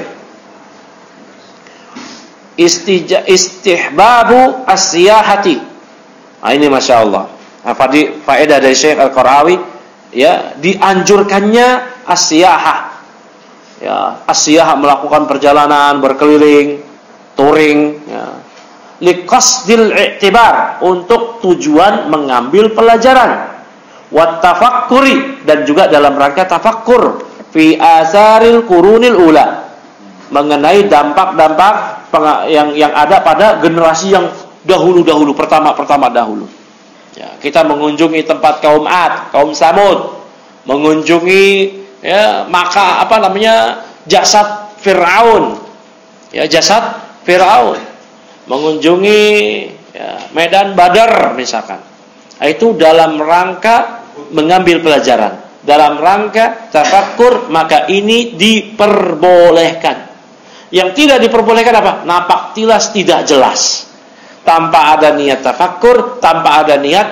istihbabu as-siyahati. Nah, ini Masya Allah. Nah, faedah dari Syekh Al-Qara'awi, ya, dianjurkannya as-siyahah. Ya, as-siyahah melakukan perjalanan berkeliling, touring, ya. Liqasdil i'tibar, untuk tujuan mengambil pelajaran. Wat tafakkuri, dan juga dalam rangka tafakkur fi asaril qurunil ula, mengenai dampak-dampak yang ada pada generasi yang dahulu-dahulu, pertama dahulu. Ya, kita mengunjungi tempat kaum Ad, kaum Samud, mengunjungi ya jasad Fir'aun. Ya, jasad Fir'aun. Mengunjungi ya, medan Badar misalkan. Itu dalam rangka mengambil pelajaran, dalam rangka tafakkur, maka ini diperbolehkan. Yang tidak diperbolehkan apa? Napak tilas tidak jelas, tanpa ada niat tafakkur, tanpa ada niat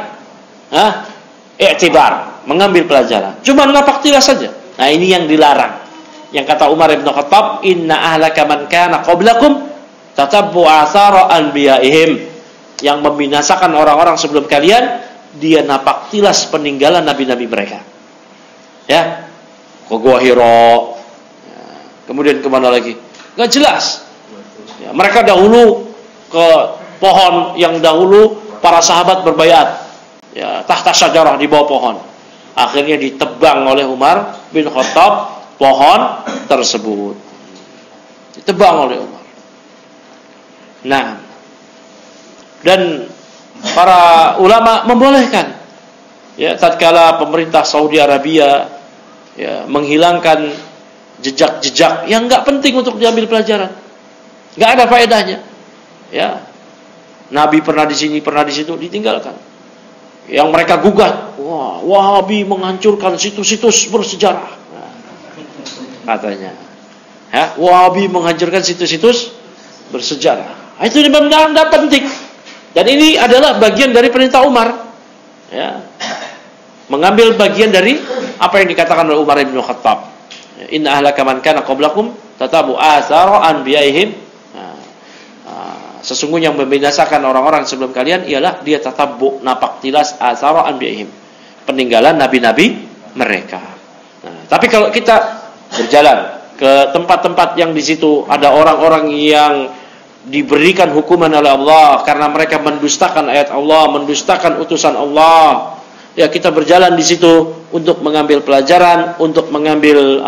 i'tibar, mengambil pelajaran. Cuma napak tilas saja. Nah, ini yang dilarang. Yang kata Umar bin Khattab, inna ahlaka man kana qablakum tatabbu athara anbiya'ihim. Yang membinasakan orang-orang sebelum kalian, dia napak tilas peninggalan nabi-nabi mereka. Ya, ke Gua Hira, ya, kemudian kemana lagi? Nggak jelas. Ya, mereka dahulu ke pohon yang dahulu para sahabat berbaiat, ya, tahta syajarah, di bawah pohon. Akhirnya ditebang oleh Umar bin Khattab pohon tersebut. Ditebang oleh Umar. Nah, dan para ulama membolehkan, ya, tatkala pemerintah Saudi Arabia ya menghilangkan jejak-jejak yang enggak penting untuk diambil pelajaran, enggak ada faedahnya. Ya, Nabi pernah di sini, pernah di situ, ditinggalkan. Yang mereka gugat, wah, Wahabi menghancurkan situs-situs bersejarah, nah, katanya. Ya, Wahabi menghancurkan situs-situs bersejarah. Nah, itu benar-benar tidak penting. Dan ini adalah bagian dari perintah Umar, ya, mengambil bagian dari apa yang dikatakan oleh Umar bin Khattab. Inna ahlaka man kana qablakum tatabu athara anbiya'ihim. Sesungguhnya yang membinasakan orang-orang sebelum kalian ialah dia tatabbu, napak tilas, athara anbiya'ihim, peninggalan nabi-nabi mereka. Nah, tapi kalau kita berjalan ke tempat-tempat yang di situ ada orang-orang yang diberikan hukuman oleh Allah karena mereka mendustakan ayat Allah, mendustakan utusan Allah, ya, kita berjalan di situ untuk mengambil pelajaran, untuk mengambil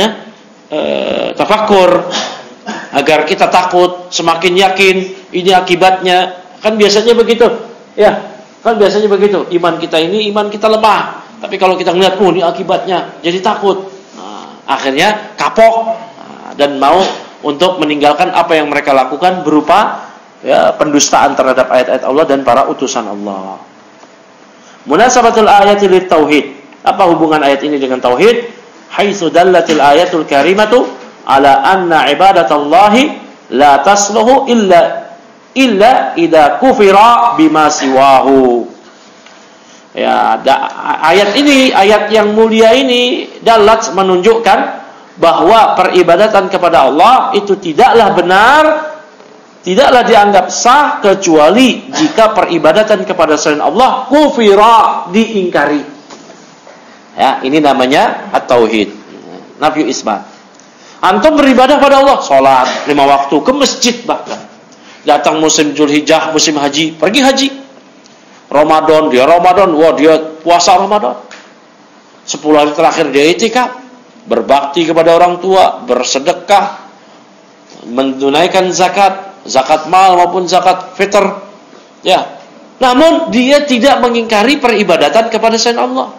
tafakkur, agar kita takut, semakin yakin ini akibatnya. Kan biasanya begitu, ya, kan biasanya begitu. Iman kita lemah, tapi kalau kita melihat, ini akibatnya, jadi takut. Nah, akhirnya kapok, dan mau untuk meninggalkan apa yang mereka lakukan berupa, ya, pendustaan terhadap ayat-ayat Allah dan para utusan Allah. Munasabatul ayati lit tauhid. Apa hubungan ayat ini dengan tauhid? Haitsu dallatil ayatul karimatu ala anna ibadatallahi la tasluhu illa idza kufira bima siwahu. Ya, ayat ini, ayat yang mulia ini dalat menunjukkan bahwa peribadatan kepada Allah itu tidaklah benar, tidaklah dianggap sah kecuali jika peribadatan kepada selain Allah kufira, diingkari. Ya, ini namanya at-tauhid. Nafyu isbat. Antum beribadah pada Allah, salat 5 waktu, ke masjid bahkan. Datang musim Dzulhijjah, musim haji, pergi haji. Ramadan, wah dia puasa Ramadan. 10 hari terakhir dia itikaf, berbakti kepada orang tua, bersedekah, menunaikan zakat mal maupun zakat fitr. Ya. Namun dia tidak mengingkari peribadatan kepada selain Allah.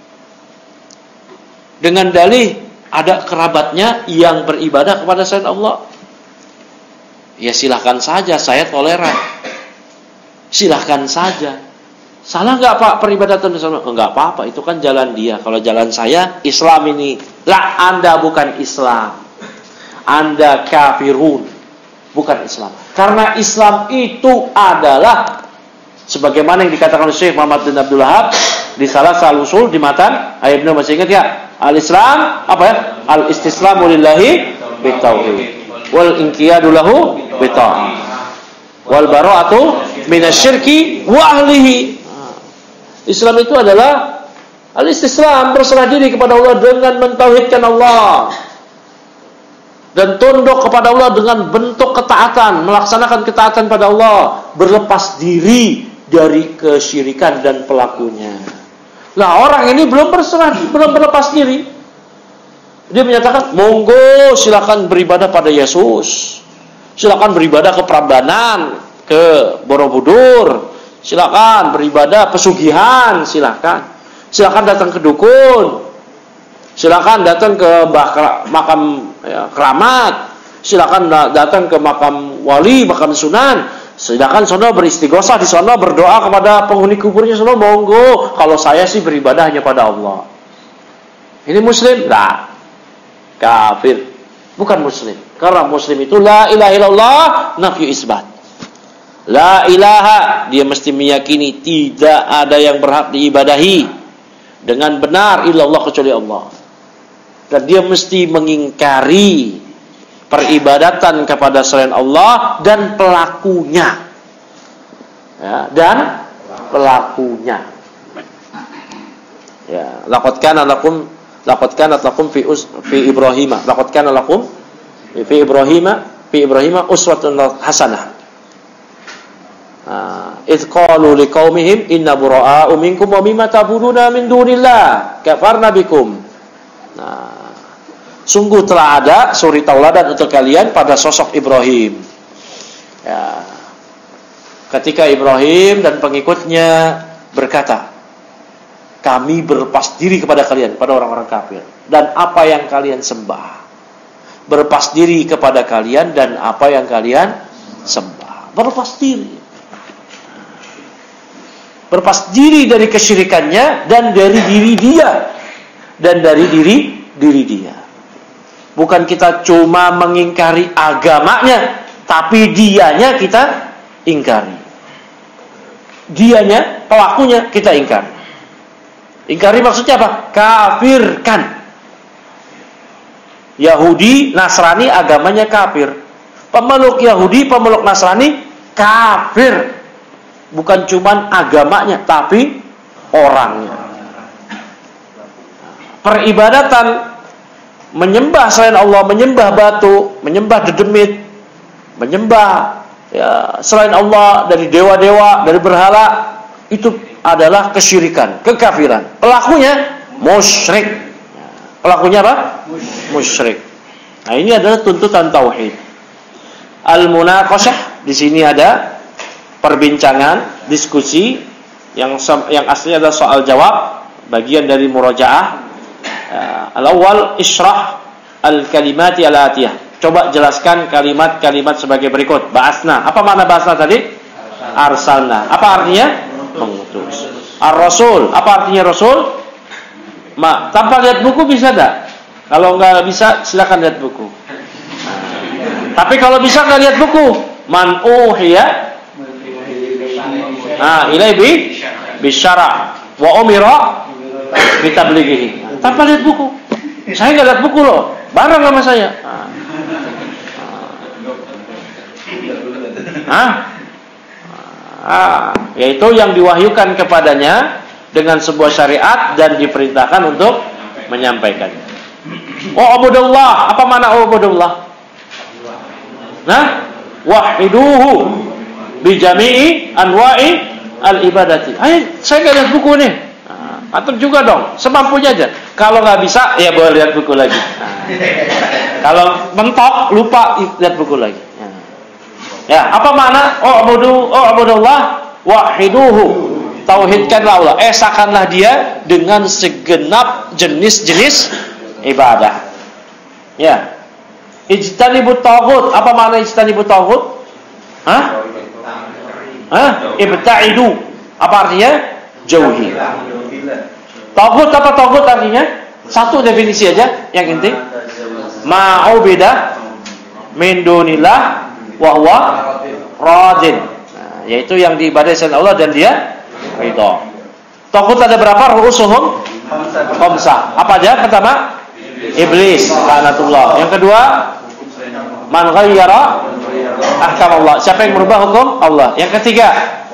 Dengan dalih ada kerabatnya yang beribadah kepada selain Allah. Ya silahkan saja, saya toleran. Silahkan saja. Salah nggak Pak peribadatan di sana? Enggak apa-apa, itu kan jalan dia. Kalau jalan saya, Islam ini. Lah, Anda bukan Islam. Anda kafirun. Bukan Islam. Karena Islam itu adalah sebagaimana yang dikatakan oleh Syekh Muhammad bin Abdul Wahab di salah satu usul di matan. Ayat benar masih ingat ya? Al-Islam apa ya? Al-istislamu lillahi bitauhid wal inqiyadu lahu bita'ah wal bara'atu minasyirki wa ahlihi. Islam itu adalah al-istislam, berserah diri kepada Allah dengan mentauhidkan Allah dan tunduk kepada Allah dengan bentuk ketaatan, melaksanakan ketaatan pada Allah, berlepas diri dari kesyirikan dan pelakunya. Lah, orang ini belum berlepas diri. Dia menyatakan, monggo silakan beribadah pada Yesus, silakan beribadah ke Prambanan, ke Borobudur, silakan beribadah pesugihan, silakan datang ke dukun, silakan datang ke makam ya, keramat, silakan datang ke makam wali, makam sunan, silakan sono beristighosah di sono, berdoa kepada penghuni kuburnya sono, monggo. Kalau saya sih beribadah hanya pada Allah. Ini muslim? Nah, kafir, bukan muslim. Karena muslim itu la ilaha illallah, nafyu isbat. La ilaha, dia mesti meyakini tidak ada yang berhak diibadahi dengan benar illallah kecuali Allah. Dan dia mesti mengingkari peribadatan kepada selain Allah dan pelakunya. Ya, dan pelakunya. Ya, laqad kanat lakum fi Ibrahim. Laqad kana lakum fi Ibrahim uswatun hasanah. Idh qalu liqaumihim inna bura'a'u minkum wa mimma ta'buduna min dunillah kafarna bikum. Sungguh telah ada suri tauladan untuk kalian pada sosok Ibrahim. Ya. Ketika Ibrahim dan pengikutnya berkata, kami berlepas diri kepada kalian, pada orang-orang kafir, dan apa yang kalian sembah. Berlepas diri kepada kalian dan apa yang kalian sembah. Berlepas diri. Berlepas diri dari kesyirikannya dan dari diri dia. Dan dari diri dia. Bukan kita cuma mengingkari agamanya, tapi dianya kita ingkari. Dianya, pelakunya kita ingkari. Ingkari maksudnya apa? Kafirkan. Yahudi, Nasrani agamanya kafir. Pemeluk Yahudi, pemeluk Nasrani kafir. Bukan cuma agamanya, tapi orangnya. Peribadatan menyembah selain Allah, menyembah batu, menyembah dedemit, menyembah ya selain Allah dari dewa-dewa, dari berhala, itu adalah kesyirikan, kekafiran. Pelakunya musyrik. Pelakunya apa? Musyrik. Nah, ini adalah tuntutan tauhid. Al-munaqashah, di sini ada perbincangan, diskusi yang aslinya adalah soal jawab, bagian dari murajaah. Al-awwal isyrah al-kalimati al-atiyah. Coba jelaskan kalimat-kalimat sebagai berikut. Ba'asna. Apa makna ba'asna tadi? Arsalna. Apa artinya? Mengutus. Ar-rasul. Apa artinya rasul? Tanpa lihat buku bisa tak? Kalau enggak bisa, silakan lihat buku. Tapi kalau bisa enggak lihat buku, man uhiya ilai bi syara'. wa umira bitablighihi. Tanpa lihat buku. Saya nggak lihat buku loh, bareng sama saya. Yaitu yang diwahyukan kepadanya dengan sebuah syariat dan diperintahkan untuk menyampaikannya. Wa'budullah, apa makna wa'budullah? Nah, wahiduhu bi jami'i anwa'i al-ibadati. Saya nggak lihat buku nih. Antum juga dong, semampunya aja. Kalau nggak bisa, ya boleh lihat buku lagi. Kalau mentok, lupa, lihat buku lagi. Ya, apa makna wa'budullah wahiduhu? Tauhidkanlah Allah, esakanlah Dia dengan segenap jenis-jenis ibadah. Ya. Ijtanibut taghut, apa makna ijtanibut taghut? Ibta'idu. Apa artinya? Jauhi. Taghut apa taghut artinya? Satu definisi aja yang inti. Ma'ubida min dunillah wa huwa radin. Yaitu yang diibadahi selain Allah dan Dia ridha. Taghut ada berapa? Ru'usuhum khamsah. Apa aja? Pertama, iblis, laknatullah. Yang kedua, man ghayyara ahkam Allah. Siapa yang merubah hukum Allah? Yang ketiga,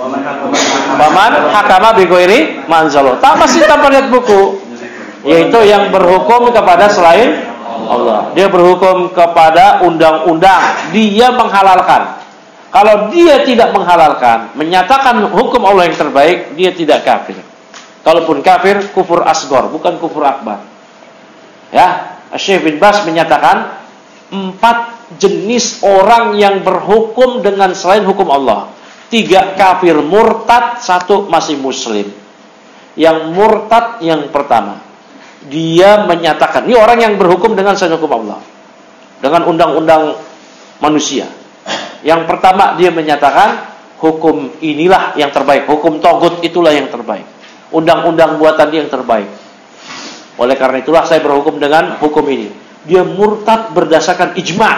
man hakama bi ghairi manzalah. Tak masih tanpa lihat buku. Yaitu yang berhukum kepada selain Allah. Dia berhukum kepada undang-undang. Dia menghalalkan. Kalau dia tidak menghalalkan, menyatakan hukum Allah yang terbaik, dia tidak kafir. Kalaupun kafir, kufur asghar, bukan kufur akbar. Ya, Syekh bin Baz menyatakan 4 jenis orang yang berhukum dengan selain hukum Allah. 3 kafir murtad, 1 masih muslim. Yang murtad yang pertama, dia menyatakan, ini orang yang berhukum dengan selain hukum Allah, dengan undang-undang manusia. Yang pertama, dia menyatakan hukum inilah yang terbaik, hukum taghut itulah yang terbaik, undang-undang buatan dia yang terbaik. Oleh karena itulah saya berhukum dengan hukum ini. Dia murtad berdasarkan ijma'.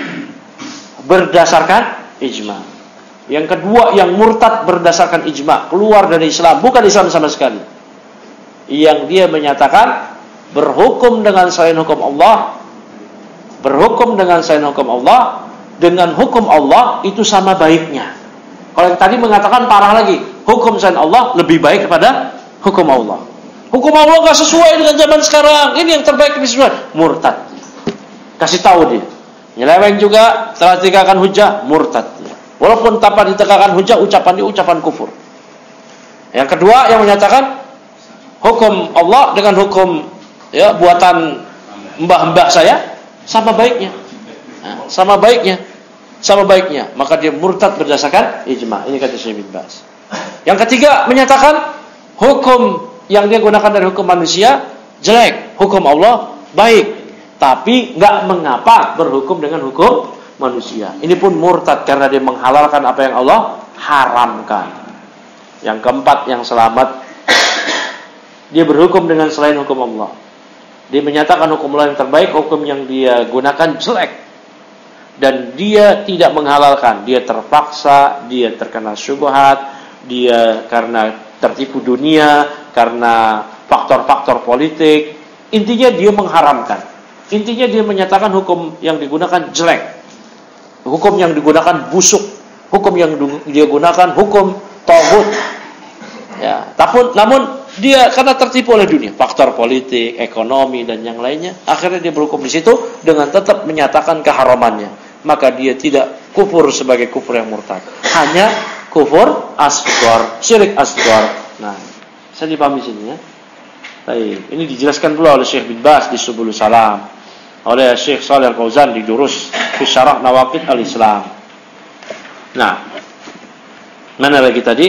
Berdasarkan ijma'. Yang kedua, yang murtad berdasarkan ijma', keluar dari Islam, bukan Islam sama sekali. Yang dia menyatakan berhukum dengan selain hukum Allah, berhukum dengan selain hukum Allah, dengan hukum Allah itu sama baiknya. Kalau yang tadi mengatakan parah lagi, hukum selain Allah lebih baik daripada hukum Allah. Hukum Allah gak sesuai dengan zaman sekarang, ini yang terbaik sesuai. Murtad. Kasih tahu dia. Nyeleweng juga, setelah ditegakkan hujah, murtad. Walaupun tanpa ditegakkan hujah, ucapan dia ucapan kufur. Yang kedua, yang menyatakan hukum Allah dengan hukum buatan mbah-mbah saya sama baiknya. Nah, sama baiknya, maka dia murtad berdasarkan ijma'. Ini kata Syekh bin Baz. Yang ketiga, menyatakan hukum yang dia gunakan dari hukum manusia jelek, hukum Allah baik, tapi enggak mengapa berhukum dengan hukum manusia. Ini pun murtad karena dia menghalalkan apa yang Allah haramkan. Yang keempat, yang selamat, dia berhukum dengan selain hukum Allah. Dia menyatakan hukum Allah yang terbaik, hukum yang dia gunakan jelek, dan dia tidak menghalalkan. Dia terpaksa, dia terkena syubhat, dia karena tertipu dunia, karena faktor-faktor politik. Intinya dia mengharamkan. Intinya dia menyatakan hukum yang digunakan jelek, hukum yang digunakan busuk, hukum yang dia gunakan hukum taghut. Ya, namun dia karena tertipu oleh dunia, faktor politik, ekonomi dan yang lainnya, akhirnya dia berhukum di situ dengan tetap menyatakan keharamannya. Maka dia tidak kufur sebagai kufur yang murtad, hanya kufur asghar, syirik asghar. Nah, saya dipahami sini ya. Baik, ini dijelaskan pula oleh Syekh bin Baz di Subulus Salam, oleh Syekh Shalih Al-Fauzan di Durus fi Syarah Nawaqid Al-Islam. Nah, mana lagi tadi?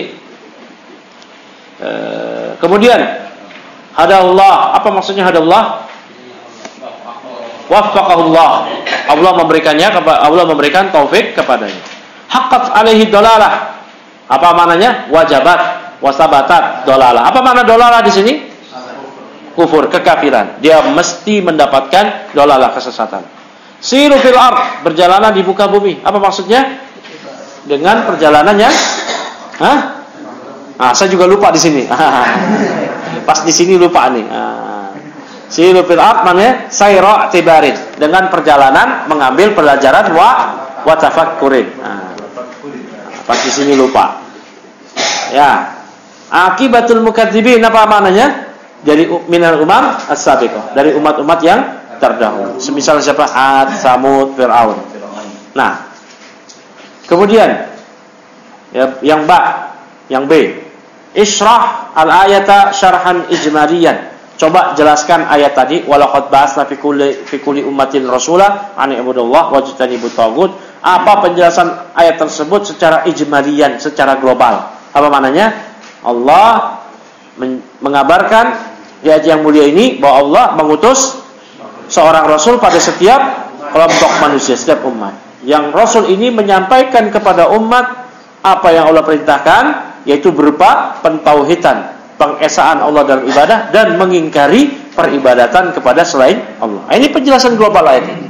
Kemudian hadallah, apa maksudnya hadallah? Waffaqahullah, Allah memberikannya, Allah memberikan taufik kepadanya. Haqqat alaihi dalalah, apa maknanya? Wajabat wasabatat dalalah. Apa makna dalalah di sini? Kufur, kekafiran. Dia mesti mendapatkan dalalah, kesesatan. Siru fil ard, berjalanan di muka bumi. Apa maksudnya? Dengan perjalanannya Saya juga lupa di sini. Pas di sini lupa nih. Siru fil ard mana? Sayra tibarin, dengan perjalanan mengambil pelajaran wa tafakkurin. Pas di sini lupa. Ya. Akibatul mukadzibin apa maknanya? Dari minal umam as-sabiqah, dari umat-umat yang terdahulu. Semisal siapa? Ad, Samud, Fir'aun. Nah, kemudian yang B. Isyrah al-ayata syarhan ijmaliyan. Coba jelaskan ayat tadi, walaqad ba'atsna fi kulli ummatin rasula an i'budullah wajtanibut taghut. Apa penjelasan ayat tersebut secara ijmaliyan, secara global? Apa maknanya? Allah mengabarkan di ayat yang mulia ini bahwa Allah mengutus seorang rasul pada setiap kelompok manusia, setiap umat. Yang rasul ini menyampaikan kepada umat apa yang Allah perintahkan, yaitu berupa pentauhidan, pengesaan Allah dalam ibadah, dan mengingkari peribadatan kepada selain Allah. Ini penjelasan global ayat ini.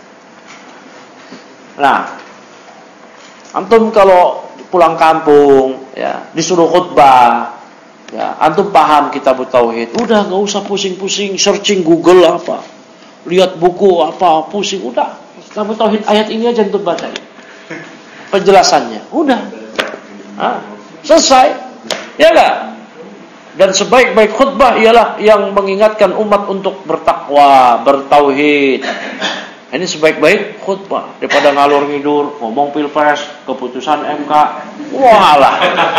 Nah, antum kalau pulang kampung, ya, disuruh khutbah, ya, antum paham kitab tauhid, udah nggak usah pusing-pusing searching Google apa, lihat buku apa, pusing, udah kitab tauhid ayat ini aja antum baca, penjelasannya, udah, selesai, ya nggak? Dan sebaik-baik khutbah ialah yang mengingatkan umat untuk bertakwa, bertauhid. Ini sebaik-baik khutbah daripada ngalur ngidur, ngomong pilpres, keputusan MK, walah.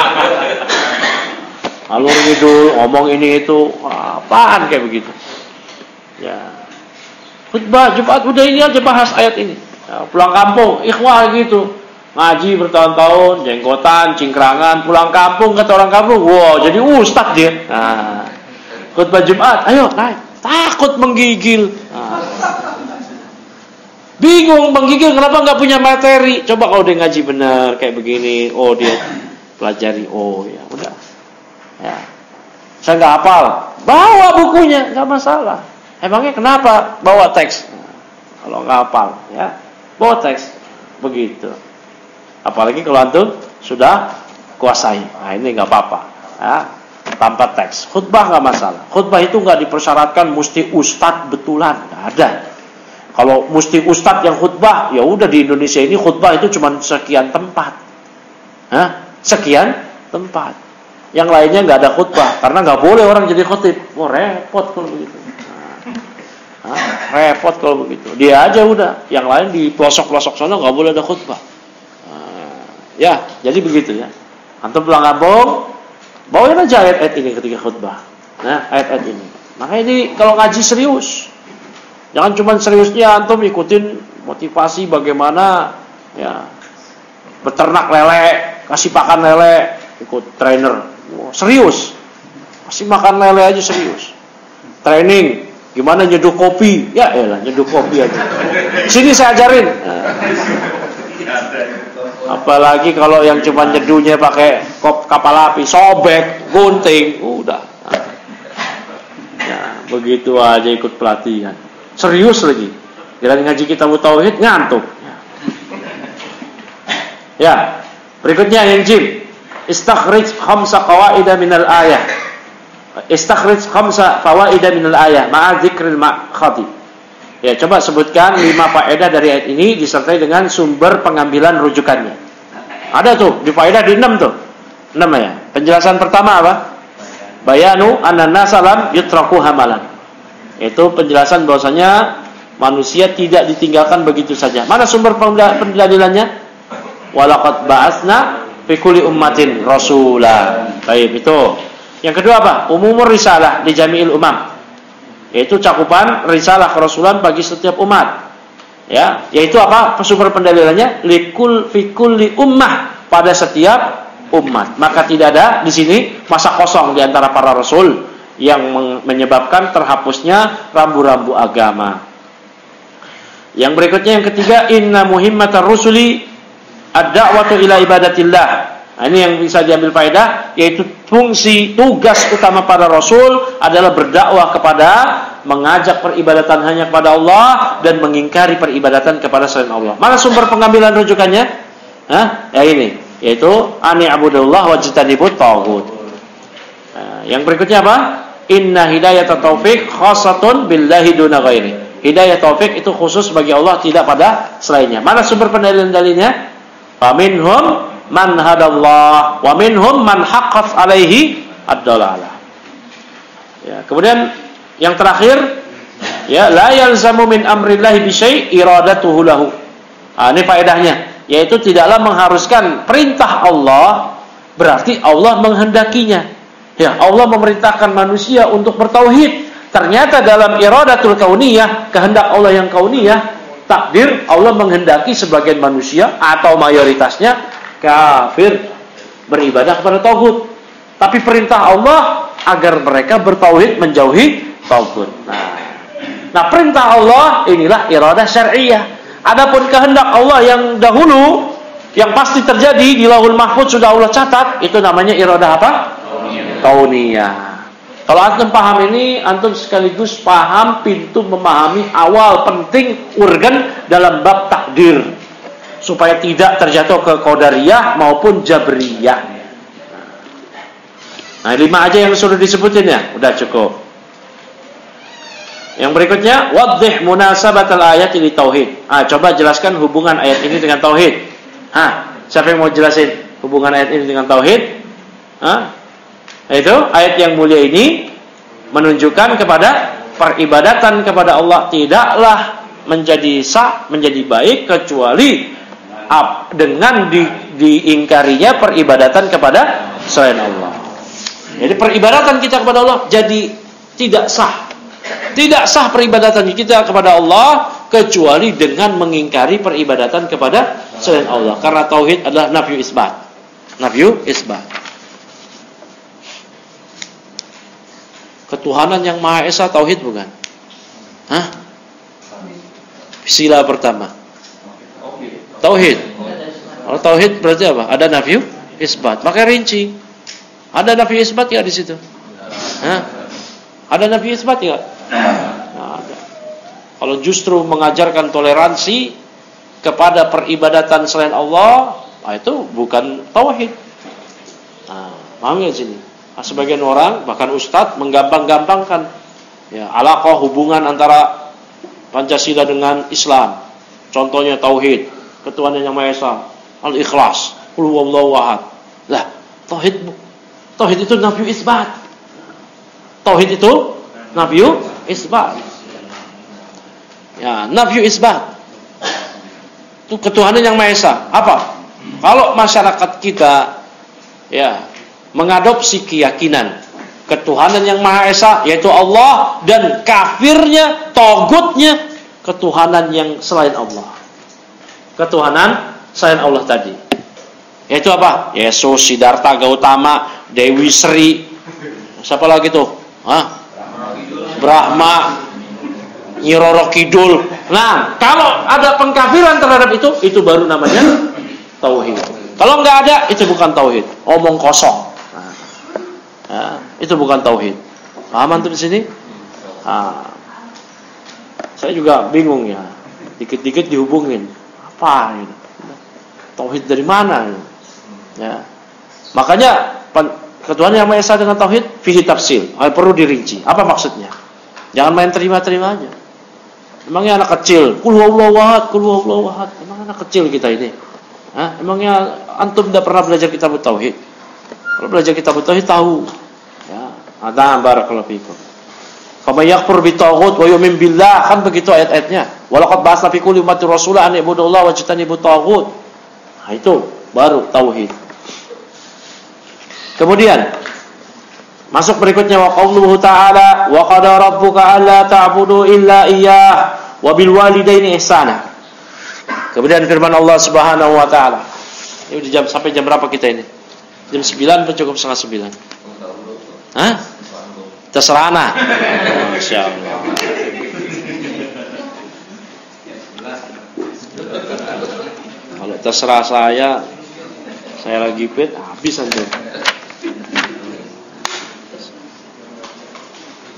Ngalur ngidul, ngomong ini itu, apaan kayak begitu? Ya. Khutbah Jumat udah ini aja bahas ayat ini. Ya, pulang kampung, ikhwah gitu. Ngaji bertahun-tahun, jenggotan, cingkrangan, pulang kampung kata orang kampung, wow, jadi ustaz dia. Nah, khutbah Jumat, ayo naik. Takut menggigil. Bingung menggigil, kenapa nggak punya materi? Coba kalau dia ngaji benar kayak begini, oh dia pelajari, oh ya udah. Ya, saya nggak hafal, bawa bukunya, nggak masalah. Emangnya kenapa bawa teks? Kalau nggak hafal, ya bawa teks, begitu. Apalagi kalau antum sudah kuasai, nah ini nggak apa-apa, ya, tanpa teks. Khutbah nggak masalah. Khutbah itu nggak dipersyaratkan mesti ustadz betulan, nggak ada. Kalau mesti ustadz yang khutbah, ya udah di Indonesia ini khutbah itu cuma sekian tempat, sekian tempat. Yang lainnya nggak ada khutbah, karena nggak boleh orang jadi khutib. Oh repot kalau begitu. Repot kalau begitu. Dia aja udah, yang lain di pelosok-pelosok sana nggak boleh ada khutbah. Ya, jadi begitu ya. Antum pulang kampung, bawain aja ayat-ayat ini ketika khutbah. Nah, ayat-ayat ini. Makanya ini kalau ngaji serius, jangan cuma seriusnya antum ikutin motivasi bagaimana ya beternak lele, kasih pakan lele, ikut trainer. Wow, serius. Masih makan lele aja serius. Training, gimana nyeduh kopi? Ya elah, nyeduh kopi aja. Sini saya ajarin. Apalagi kalau yang cuma nyeduhnya pakai kapal api, sobek, gunting, udah. Ya, begitu aja ikut pelatihan. Serius lagi. Kira ngaji kitab tauhid ngantuk. Ya. Berikutnya yang jim. Istakhrij khamsa qawaida minal ayah. Istakhrij khamsa fawaida minal ayah ma'a dzikril ma'khati. Ya, coba sebutkan 5 faedah dari ayat ini disertai dengan sumber pengambilan rujukannya. Ada tuh, di faedah di 6 tuh. 6 ya. Penjelasan pertama apa? Bayanu anna nasa lam yutraku hamalan. Itu penjelasan bahwasanya manusia tidak ditinggalkan begitu saja. Mana sumber pendalilannya? Walaqad ba'atsna fi kulli ummatin rasula. Baik, itu. Yang kedua apa? Umumur risalah di jami'il umam. Yaitu cakupan risalah kerasulan bagi setiap umat. Ya, yaitu apa? Sumber pendalilannya likul fi kulli ummah, pada setiap umat. Maka tidak ada di sini masa kosong di antara para rasul yang menyebabkan terhapusnya rambu-rambu agama. Yang berikutnya yang ketiga, inna muhimmatar rusuli ad-da'watu ila ibadatillah. Nah, ini yang bisa diambil faedah, yaitu fungsi tugas utama para rasul adalah berdakwah kepada, mengajak peribadatan hanya kepada Allah dan mengingkari peribadatan kepada selain Allah. Mana sumber pengambilan rujukannya? Ya ini. yaitu ani abudullah wajtanibut taghut. Nah, yang berikutnya apa? Inna hidayat taufik khasatun billahi duna ghairi. Hidayah taufik itu khusus bagi Allah, tidak pada selainnya. Mana sumber pendalilan-dalilnya? Faminhum man hadallah wa minhum man haqqat alaihi ad-dalalah. Ya, kemudian yang terakhir, ya, la yalzamu min amrillahi bi syai' iradatuhu lahu. Ini faedahnya, yaitu tidaklah mengharuskan perintah Allah berarti Allah menghendakinya. Ya, Allah memerintahkan manusia untuk bertauhid. Ternyata dalam iradatul kauniyah, kehendak Allah yang kauniyah, takdir Allah menghendaki sebagian manusia atau mayoritasnya kafir, beribadah kepada tauhid. Tapi perintah Allah agar mereka bertauhid, menjauhi tauhid. Nah, perintah Allah inilah iradah syar'iyah. Adapun kehendak Allah yang dahulu, yang pasti terjadi di Lauhul Mahfuz sudah Allah catat, itu namanya iradah apa? Kauniyah. Kalau antum paham ini, antum sekaligus paham pintu memahami awal penting urgen dalam bab takdir, supaya tidak terjatuh ke qadariyah maupun jabriyah. Nah, 5 aja yang sudah disebutin ya, udah cukup. Yang berikutnya, waddih munasabatal ayat ini tauhid. Coba jelaskan hubungan ayat ini dengan tauhid. Siapa yang mau jelasin hubungan ayat ini dengan tauhid? Itu ayat yang mulia ini menunjukkan kepada peribadatan kepada Allah tidaklah menjadi sah, menjadi baik kecuali dengan diingkarinya peribadatan kepada selain Allah. Jadi peribadatan kita kepada Allah jadi tidak sah. Tidak sah peribadatan kita kepada Allah kecuali dengan mengingkari peribadatan kepada selain Allah. Karena tauhid adalah nafyu isbat. Nafyu isbat. Ketuhanan yang Maha Esa tauhid bukan? Sila pertama. Tauhid. Kalau tauhid berarti apa? Ada nafyu isbat. Maka rinci. Ada nafyu isbat ya di situ? Ada nafyu isbat ya? Ada. Kalau justru mengajarkan toleransi kepada peribadatan selain Allah, itu bukan tauhid. Paham ya sini? Sebagian orang, bahkan ustadz, menggampang-gampangkan alaqah hubungan antara Pancasila dengan Islam. Contohnya tauhid, ketuhanan yang Maha Esa, al-ikhlas, qul huwallahu ahad. Lah, tauhid itu nafyu isbat. Tauhid itu nafyu isbat. Ya, nafyu isbat. Itu ketuhanan yang Maha Esa. Apa? Kalau masyarakat kita mengadopsi keyakinan ketuhanan yang Maha Esa, yaitu Allah, dan kafirnya, togutnya ketuhanan yang selain Allah. Ketuhanan selain Allah tadi, yaitu apa? Yesus, Siddhartha Gautama, Dewi Sri, siapa lagi tuh? Brahma, Nyi Roro Kidul. Nah, kalau ada pengkafiran terhadap itu baru namanya tauhid. Kalau nggak ada, itu bukan tauhid, omong kosong. Itu bukan tauhid. Paham antum di sini? Saya juga bingung ya. Dikit-dikit dihubungin. Apa ini? Tauhid dari mana? Ya. Makanya ketuhanan yang Maha Esa dengan tauhid fihi tafsil. Perlu dirinci. Apa maksudnya? Jangan main terima-terima aja. Emangnya anak kecil, qul huwallahu ahad, qul huwallahu ahad. Emang anak kecil kita ini? Emangnya antum tidak pernah belajar kitab tauhid? Kalau belajar kitab tauhid tahu. Barakallahu fikum. Faman yakfur bitaghut wa yu'min billah, kan begitu ayat-ayatnya. Walaqad ba'atsna fi kulli ummatin rasulan an ibudullaha wajtanibut taghut. Itu baru tauhid. Kemudian masuk berikutnya wa qauluhu ta'ala wa qada rabbuka alla ta'budu illa iyyah wa bil walidaini ihsana. Kemudian firman Allah Subhanahu wa taala. Ini sampai jam berapa kita ini? Jam 9 atau cukup setengah 9? Terserah anak. Masya Allah. Kalau terserah saya lagi fit, habis aja.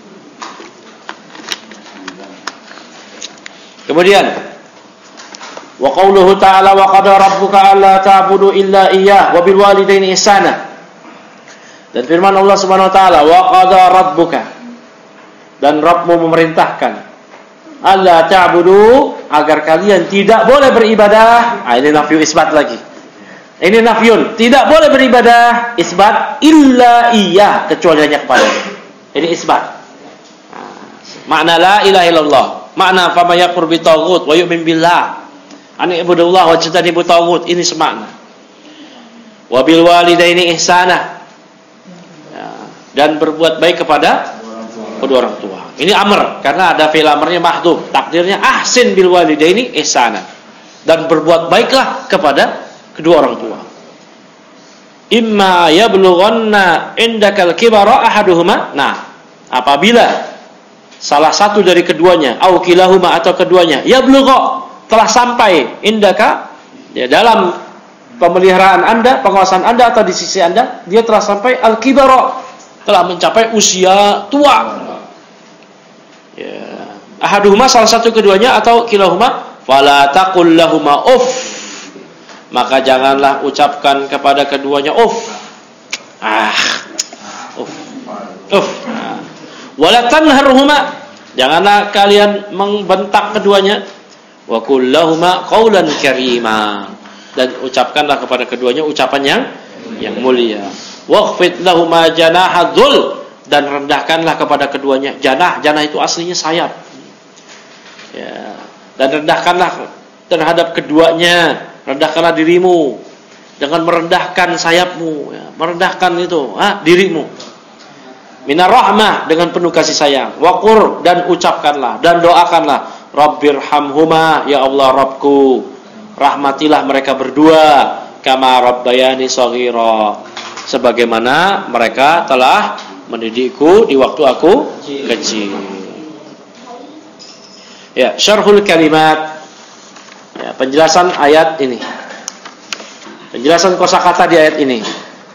Kemudian Wa qauluhu ta'ala wa qada rabbuka alla ta'budu illa iyyah wa bil walidaini ihsana. Dan firman Allah Subhanahu wa taala, wa qada rabbuka, dan Rabbmu memerintahkan, alla ta'budu, agar kalian tidak boleh beribadah. Ini nafyu isbat lagi. Ini nafyun, tidak boleh beribadah, isbat, illa iyyah, kecuali hanya kepadanya. Ini isbat. Makna la ilaha illallah, makna fa may yakfur bi taghut wa yu'min billah, ani ibudullah wa jtanibu taghut, ini semakna. Wa bil walidaini ihsana, dan berbuat baik kepada kedua orang tua. Ini amr, karena ada fi'il amrnya mahdhuf, takdirnya ahsin bil walidaini ihsana, dan berbuat baiklah kepada kedua orang tua. Imma yablughanna indakal kibara ahaduhuma, nah, apabila salah satu dari keduanya, au kilahuma, atau keduanya, yablugha, telah sampai, indaka, ya, dalam pemeliharaan Anda, pengawasan Anda, atau di sisi Anda, dia telah sampai al-kibara, telah mencapai usia tua. Ya. Ahaduhuma, salah satu keduanya, atau kilahuma, fala taqul lahuma uff, maka janganlah ucapkan kepada keduanya uff. Uff. Wala tanharhuma, janganlah kalian membentak keduanya. Wa qul lahuma qaulan karima, dan ucapkanlah kepada keduanya ucapan yang mulia. Wakhfid lahuma janahadzul, dan rendahkanlah kepada keduanya. Janah itu aslinya sayap. Ya, dan rendahkanlah terhadap keduanya, rendahkanlah dirimu dengan merendahkan sayapmu, ya, merendahkan itu, dirimu. Minar rahmah, dengan penuh kasih sayang. Waqur, dan ucapkanlah dan doakanlah, Rabbirhamhuma, ya Allah Rabbku, rahmatilah mereka berdua, kama rabbayani shaghira, sebagaimana mereka telah mendidikku di waktu aku kecil. Ya, syarhul kalimat, ya, penjelasan ayat ini, penjelasan kosakata di ayat ini.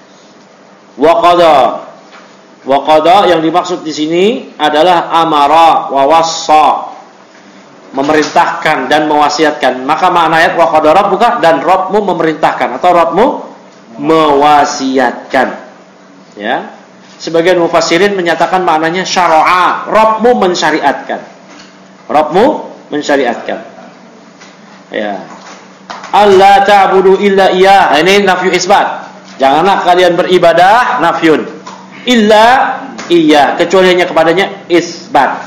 Wa qada yang dimaksud di sini adalah amara wa wassa, memerintahkan dan mewasiatkan. Maka makna ayat wa qada rabbuka, dan Rabbmu memerintahkan atau Rabbmu mewasiatkan. Ya. Sebagian mufassirin menyatakan maknanya syara'a, Rabbmu mensyariatkan. Rabbmu mensyariatkan. Ya. Alla ta'budu illa iyyah. Ini nafyu isbat. Janganlah kalian beribadah, nafyun. Illa iya, kecuali hanya kepadanya, isbat.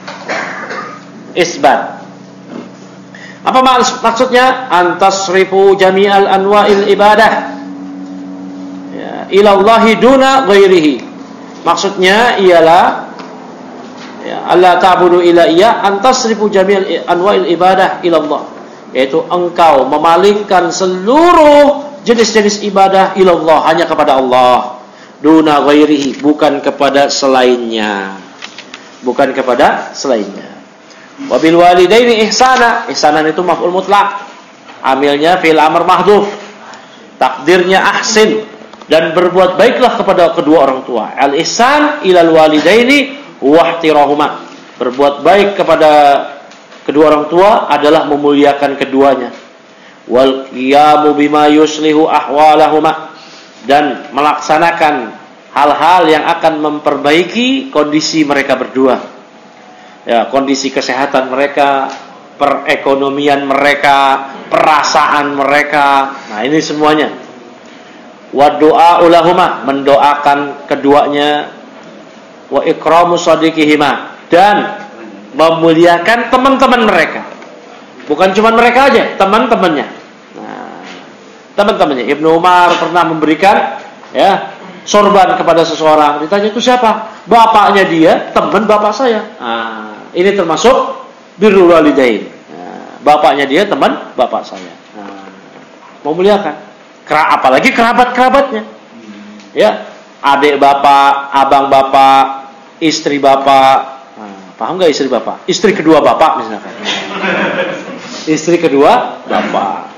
Apa maksudnya? Antasrifu jami'al anwa'il ibadah, ya, ilallahi duna ghairihi. Maksudnya ialah, ya, Allah ta'budu illa iya, antasrifu jami'al anwa'il ibadah ilallah, yaitu engkau memalingkan seluruh jenis-jenis ibadah ilallah, hanya kepada Allah. Duna ghairihi, bukan kepada selainnya. Bukan kepada selainnya. Wabil walidaini ihsana, ihsanan itu maf'ul mutlak, amilnya fi'il amr mahdhuf, takdirnya ahsin, dan berbuat baiklah kepada kedua orang tua. Al ihsan ilal walidaini wa ihtirahuma, berbuat baik kepada kedua orang tua adalah memuliakan keduanya. Wal qiyamu bima yuslihu ahwalahuma, dan melaksanakan hal-hal yang akan memperbaiki kondisi mereka berdua, ya, kondisi kesehatan mereka, perekonomian mereka, perasaan mereka. Nah, ini semuanya. Wa du'a ulahuma, mendoakan keduanya. Wa ikramu shadiqihima, dan memuliakan teman-teman mereka. Bukan cuma mereka aja, teman-temannya. Teman-temannya. Ibnu Umar pernah memberikan, ya, sorban kepada seseorang. Ditanya, itu siapa? Bapaknya dia, teman bapak saya. Nah, ini termasuk birrul walidain. Nah, bapaknya dia, teman bapak saya. Nah, memuliakan. Apalagi kerabat-kerabatnya. Ya, adik bapak, abang bapak, istri bapak. Nah, paham nggak istri bapak? Istri kedua bapak misalkan. Istri kedua bapak.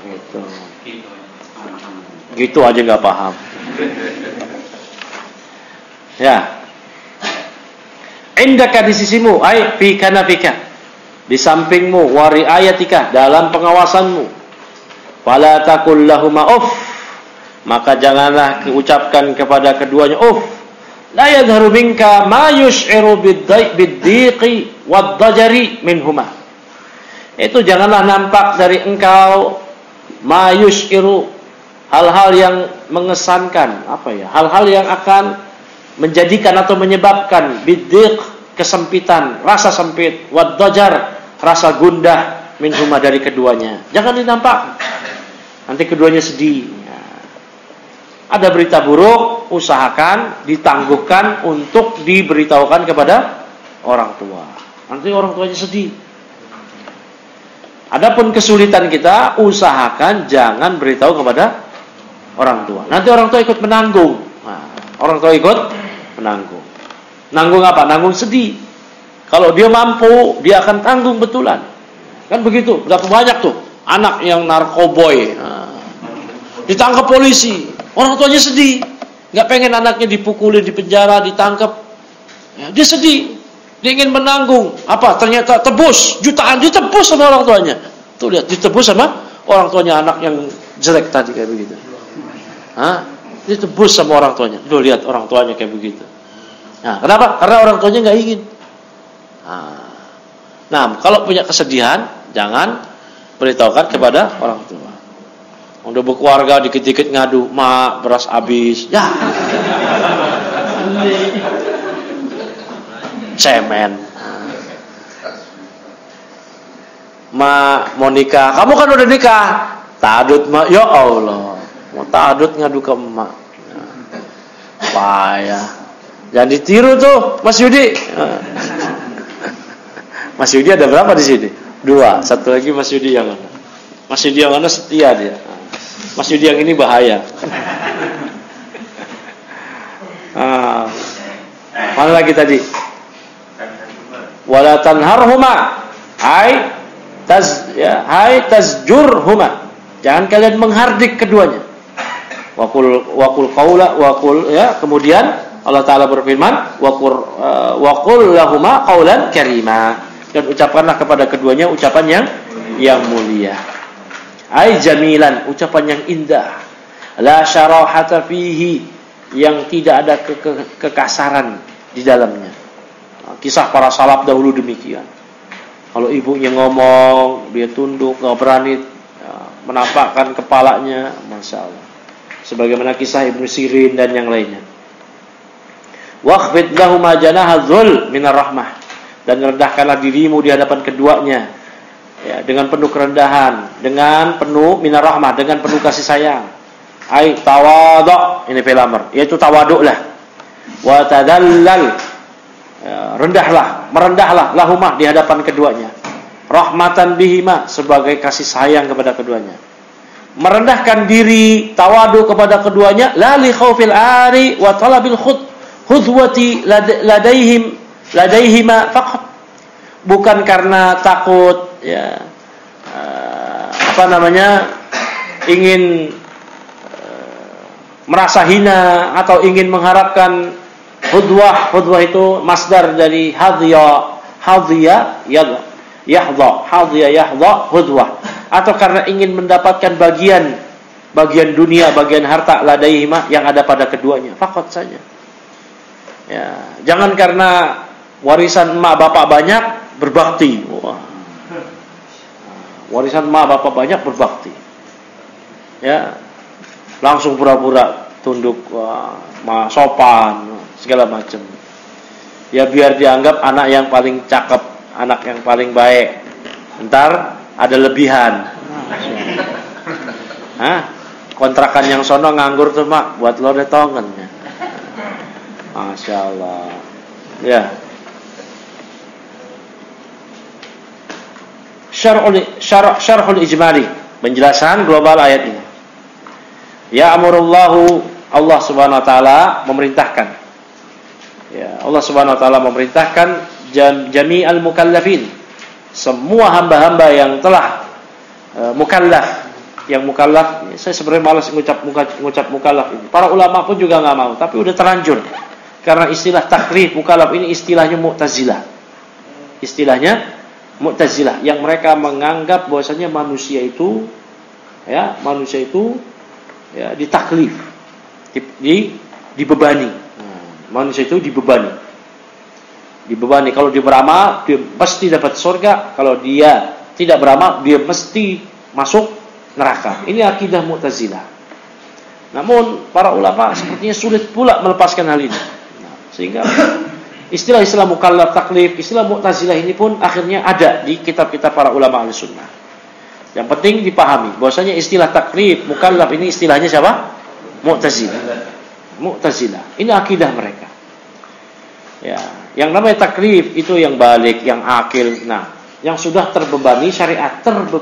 Gitu aja nggak paham. Ya. Indaka, di sisimu, ai fi kanafika, di sampingmu, wa riayatika, dalam pengawasanmu, Fala taqul lahuma uff, maka janganlah ucapkan kepada keduanya uff. La yadhharu minka ma yush'iru bid-dhiqi wad-dajari minhuma. Itu janganlah nampak dari engkau ma yush'iru, hal-hal yang mengesankan, hal-hal yang akan menjadikan atau menyebabkan bid-dhiq, kesempitan, rasa sempit, wad-dajar, rasa gundah minhuma dari keduanya. Jangan dinampakkan. Nanti keduanya sedih. Ada berita buruk, usahakan ditangguhkan untuk diberitahukan kepada orang tua. Nanti orang tuanya sedih. Adapun kesulitan kita, usahakan jangan beritahu kepada orang tua. Nanti orang tua ikut menanggung. Orang tua ikut menanggung. Nanggung apa? Nanggung sedih. Kalau dia mampu, dia akan tanggung betulan. Kan begitu. Berapa banyak tuh anak yang narkoboy, ditangkap polisi, orang tuanya sedih, nggak pengen anaknya dipukulin, di penjara, ditangkap, dia sedih, dia ingin menanggung, ternyata tebus, jutaan ditebus sama orang tuanya. Tuh lihat, ditebus sama orang tuanya anak yang jelek tadi kayak begitu. Ditebus sama orang tuanya. Tuh lihat orang tuanya kayak begitu. Nah, kenapa? Karena orang tuanya nggak ingin. Nah, kalau punya kesedihan, jangan beritahukan kepada orang tua. Udah berkeluarga dikit-dikit ngadu, mak beras habis, ya cemen. Mak mau nikah, kamu kan udah nikah, tadut mak, ya Allah, mau tadut ngadu ke emak, payah. Jangan ditiru tuh, Mas Yudi. Mas Yudi ada berapa di sini? 2, satu lagi Mas Yudi yang mana? Mas Yudi yang mana setia dia. Mas Yudi yang ini bahaya. Mana lagi tadi? Wala tanharhuma, hai tasjurhuma. Jangan kalian menghardik keduanya. Waqul qaula kemudian Allah Taala berfirman, waqul lahuma qaulan karima. Dan ucapkanlah kepada keduanya ucapan yang mulia. Ai jamilan, ucapan yang indah. La syarahata fihi, yang tidak ada kekasaran di dalamnya. Kisah para salaf dahulu demikian. Kalau ibunya ngomong, dia tunduk, enggak berani menampakkan kepalanya, Masya Allah. Sebagaimana kisah Ibnu Sirin dan yang lainnya. Wakhfid lahuma janaha dzul minar rahmah, dan rendahkanlah dirimu di hadapan keduanya, dengan penuh kerendahan, dengan penuh minar rahmah, dengan penuh kasih sayang. Ai tawadhu, ini fi'il amr, yaitu tawaduklah. Wa tadallal, merendahlah lahumah di hadapan keduanya. Rahmatan bihima, sebagai kasih sayang kepada keduanya. Merendahkan diri, tawadu kepada keduanya, la li khaufil ari wa talabil khudwati ladaihima faqat. Bukan karena takut, ingin merasa hina atau ingin mengharapkan hudwah. Hudwah itu masdar dari hadhiya yahdha hudwah, atau karena ingin mendapatkan bagian dunia, bagian harta ladaihima yang ada pada keduanya. Faqat saja. Jangan karena warisan emak bapak banyak berbakti. Warisan emak bapak banyak berbakti. Langsung pura-pura tunduk, sopan, segala macam. Biar dianggap anak yang paling cakep, anak yang paling baik. Ntar ada lebihan. Kontrakan yang sono nganggur tuh mak, buat lo deh tongen. Masya Allah. Syarhul ijmali, penjelasan global ayat ini. Ya amurullahu, Allah Subhanahu wa taala memerintahkan. Allah Subhanahu wa taala memerintahkan jami'al mukallafin, semua hamba-hamba yang telah mukallaf. Yang mukallaf, saya sebenarnya malas ngucap mukallaf ini. Para ulama pun juga enggak mau, tapi udah terlanjur. Karena istilah takrif mukallaf ini istilahnya Mu'tazilah. Istilahnya Mu'tazilah yang mereka menganggap bahwasanya manusia itu Ya, manusia itu ya ditaklif, dibebani. Manusia itu dibebani. Kalau dia beramal, dia pasti dapat surga. Kalau dia tidak beramal, dia mesti masuk neraka. Ini akidah Mu'tazilah. Namun para ulama sepertinya sulit pula melepaskan hal ini. Sehingga istilah-istilah mukallaf, taklif, istilah Mu'tazilah ini pun akhirnya ada di kitab-kitab para ulama Ahlussunnah. Yang penting dipahami bahwasanya istilah taklif, mukallaf ini istilahnya siapa? Mu'tazilah. Ini akidah mereka. Ya, yang namanya taklif itu yang balik, yang akil. Nah, yang sudah terbebani syariat.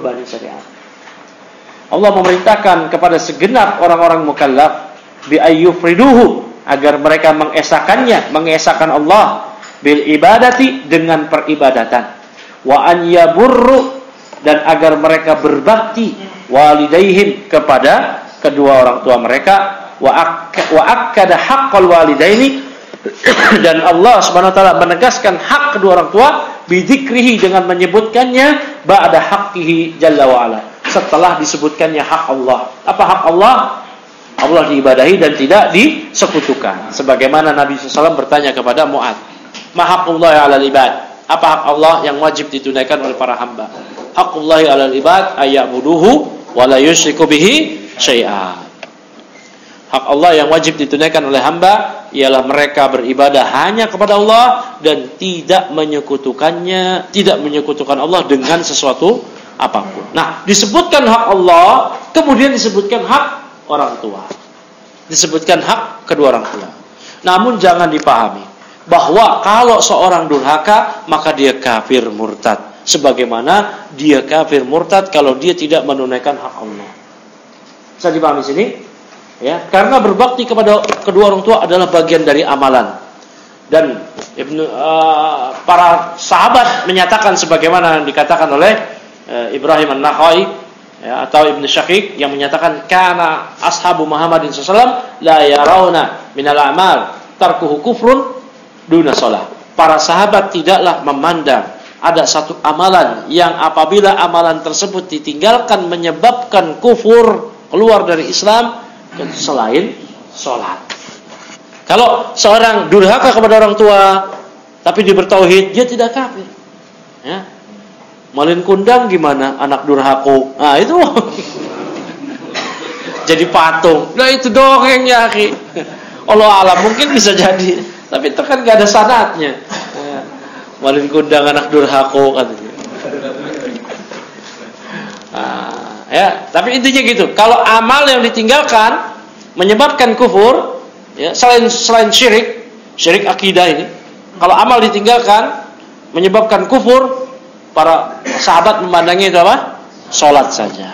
Allah memerintahkan kepada segenap orang-orang mukallaf bi ayyufriduhu, agar mereka mengesahkan Allah bil ibadati, dengan peribadatan, wa an yaburru, dan agar mereka berbakti walidaihim, kepada kedua orang tua mereka, wa akkada haqqal walidaini, dan Allah Subhanahu wa taala menegaskan hak kedua orang tua bidzikrihi, dengan menyebutkannya ba'da haqqihi jalla wa ala, setelah disebutkannya hak Allah. Apa hak Allah? Allah diibadahi dan tidak disekutukan. Sebagaimana Nabi SAW bertanya kepada Mu'adz, ma haqqullahi 'alal ibad? Apa hak Allah yang wajib ditunaikan oleh para hamba? Haqqullahi 'alal ibad ayya'buduhu wa la yusyriku bihi syai'a. Hak Allah yang wajib ditunaikan oleh hamba ialah mereka beribadah hanya kepada Allah dan tidak menyekutukan Allah dengan sesuatu apapun. Nah, disebutkan hak Allah, kemudian disebutkan hak orang tua. Disebutkan hak kedua orang tua. Namun jangan dipahami bahwa kalau seorang durhaka maka dia kafir murtad. Sebagaimana dia kafir murtad kalau dia tidak menunaikan hak Allah. Bisa dipahami sini? Ya, karena berbakti kepada kedua orang tua adalah bagian dari amalan. Dan para sahabat menyatakan sebagaimana dikatakan oleh Ibrahim An-Nakhai, ya, atau Ibn Syaqiq, yang menyatakan kana ashabu Muhammadin SAW la yarawna minal a'mal tarkuhu kufrun duna shalah. Para sahabat tidaklah memandang ada satu amalan yang apabila amalan tersebut ditinggalkan menyebabkan kufur, keluar dari Islam, selain sholat. Kalau seorang durhaka kepada orang tua tapi dia bertauhid, dia tidak kafir. Ya. Malin kundang gimana? Anak durhako. Nah itu jadi patung. Nah itu dongengnya, akhi. Allah alam, mungkin bisa jadi, tapi itu kan gak ada sanadnya. Malin kundang anak durhako katanya. Ya, tapi intinya gitu. Kalau amal yang ditinggalkan menyebabkan kufur, ya, selain syirik akidah ini, kalau amal ditinggalkan menyebabkan kufur, para sahabat memandangnya itu apa? Salat saja.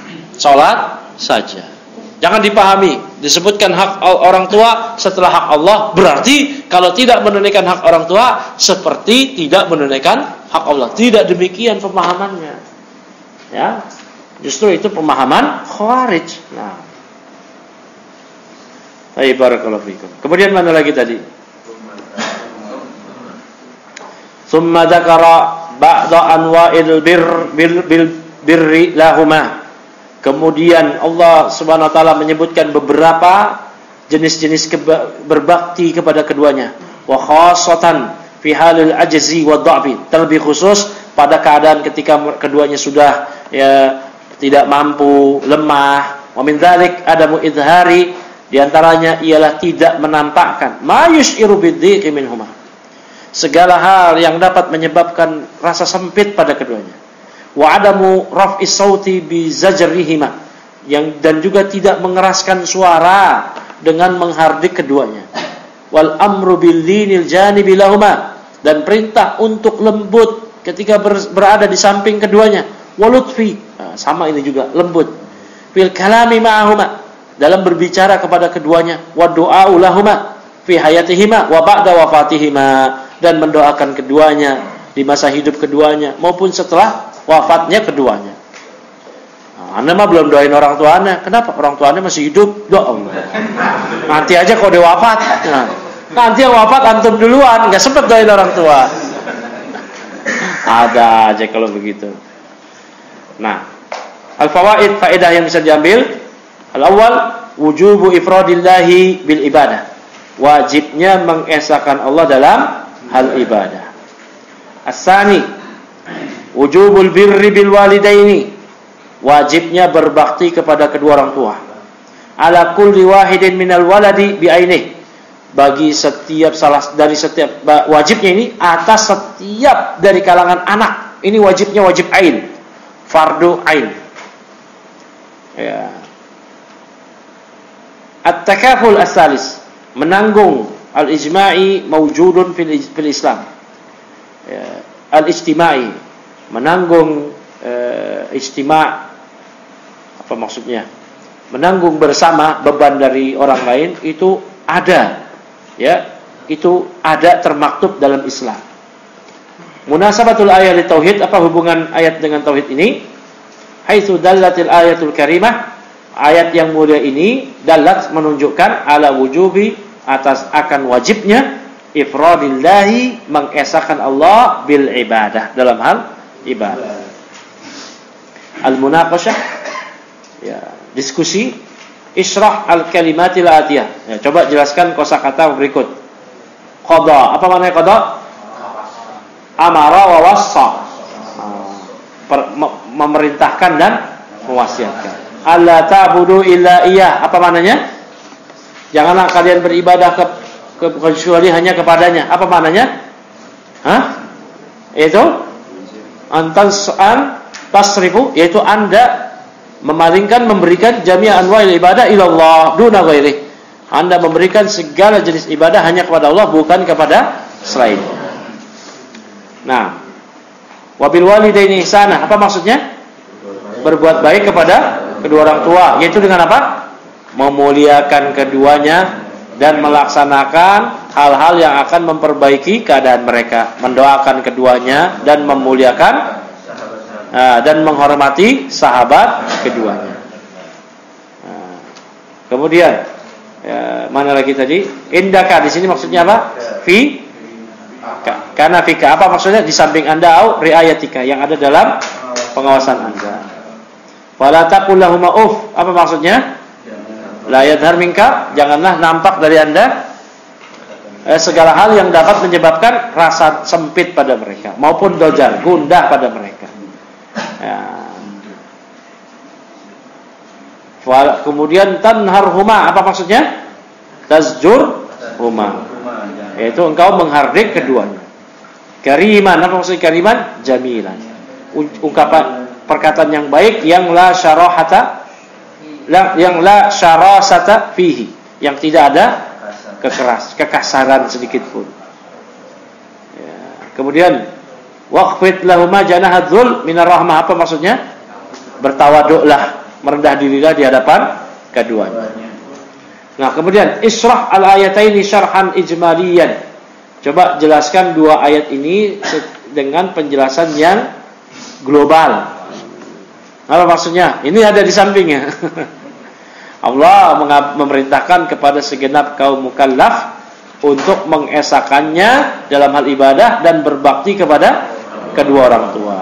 Jangan dipahami disebutkan hak orang tua setelah hak Allah, berarti kalau tidak menunaikan hak orang tua seperti tidak menunaikan hak Allah. Tidak demikian pemahamannya. Ya. Justru itu pemahaman Khawarij. Nah. Baik, barakallahu fikum. Kemudian mana lagi tadi? Tsumma dzakara ba'da anwa'il birri lahuma. Kemudian Allah Subhanahu wa taala menyebutkan beberapa jenis-jenis berbakti kepada keduanya. Wa khassatan fi halil ajzi wa dha'fi. Terlebih khusus pada keadaan ketika keduanya sudah tidak mampu, lemah. Wa min dzalik adamu idhari, di antaranya ialah tidak menampakkan ma yus'iru bidhiqi minhuma, segala hal yang dapat menyebabkan rasa sempit pada keduanya. Wa adamu raf'is sauti bi zajrihima, dan juga tidak mengeraskan suara dengan menghardik keduanya. Wal amru bil linil janibi lahuma, dan perintah untuk lembut ketika berada di samping keduanya. Walutfi, sama ini juga, lembut. Fil kalami ma'ahuma, dalam berbicara kepada keduanya. Wa du'a'u lahuma fi hayatihima wa ba'da wafatihima, dan mendoakan keduanya di masa hidup keduanya maupun setelah wafatnya keduanya. Anda mah belum doain orang tua Anda. Kenapa? Orang tua Anda masih hidup. Doa Allah. Nanti aja kalau dia wafat. Nanti yang wafat antum duluan, enggak sempat doain orang tua. Ada aja kalau begitu. Nah, Al-fawaid, faedah yang bisa diambil. Al-awwal, wujubu ifradillahi bil ibadah. Wajibnya mengesahkan Allah dalam hal ibadah. As-sani, wujubul birri bil walidaini. Wajibnya berbakti kepada kedua orang tua. Ala kulli wahidin minal waladi bi'ainih. Bagi setiap wajibnya ini atas setiap dari kalangan anak. Ini wajibnya wajib ain, fardu ain. Ya. At-takaful as-salis, menanggung al-ijma'i mawjudun fil Islam. Ya. Al-ijtima'i, menanggung ijtima', apa maksudnya? Menanggung bersama beban dari orang lain itu ada. Ya, itu ada termaktub dalam Islam. Munasabatul ayat li tauhid, apa hubungan ayat dengan tauhid ini? Haitsu dallatil ayatul karimah, ayat yang mulia ini dalat menunjukkan ala wujubi, atas akan wajibnya ifradillahi, mengesahkan Allah bil ibadah, dalam hal ibadah. Al munaqashah, ya, diskusi. Isyrah al-kalimatil atiyah. Ya, coba jelaskan kosakata berikut. Qada, apa maknanya qada? Amara wa wassa. Memerintahkan dan mewasiatkan. Alla ta'budu illa iyyah, apa maknanya? Janganlah kalian beribadah kecuali hanya kepadanya. Apa maknanya? Itu antan tasrifu, yaitu Anda memalingkan, memberikan jami'a anwa'il ibadah ilallah duna ghairi. Anda memberikan segala jenis ibadah hanya kepada Allah, bukan kepada selain. Nah, wabil walidaini ihsana, apa maksudnya? Berbuat baik kepada kedua orang tua, yaitu dengan apa? Memuliakan keduanya dan melaksanakan hal-hal yang akan memperbaiki keadaan mereka, mendoakan keduanya dan memuliakan dan menghormati sahabat keduanya. Kemudian mana lagi tadi? Indaka, di sini maksudnya apa? Fi, karena fika, apa maksudnya? Di samping Anda, au riayatika, yang ada dalam pengawasan Anda. Fala taqul lahum uf, apa maksudnya? La yadhar minka, janganlah nampak dari Anda segala hal yang dapat menyebabkan rasa sempit pada mereka, maupun dojar, gundah pada mereka. Ya. Kemudian tanharhuma, apa maksudnya? Tazjur huma, yaitu engkau menghardik keduanya. Kariman, apa maksudnya kariman? Jamilan, ungkapan perkataan yang baik, yang la syarahata, yang la syarasata fihi, yang tidak ada kekasaran sedikit pun. Ya. Kemudian waqfid lahuma janahadzul minar rahmah, apa maksudnya? Bertawaduklah, merendah dirilah di hadapan keduanya. Nah, kemudian isyrah al-ayataini syarhan ijmaliyan. Coba jelaskan dua ayat ini dengan penjelasan yang global. Apa maksudnya? Ini ada di sampingnya. Allah memerintahkan kepada segenap kaum mukallaf untuk mengesahkannya dalam hal ibadah dan berbakti kepada kedua orang tua.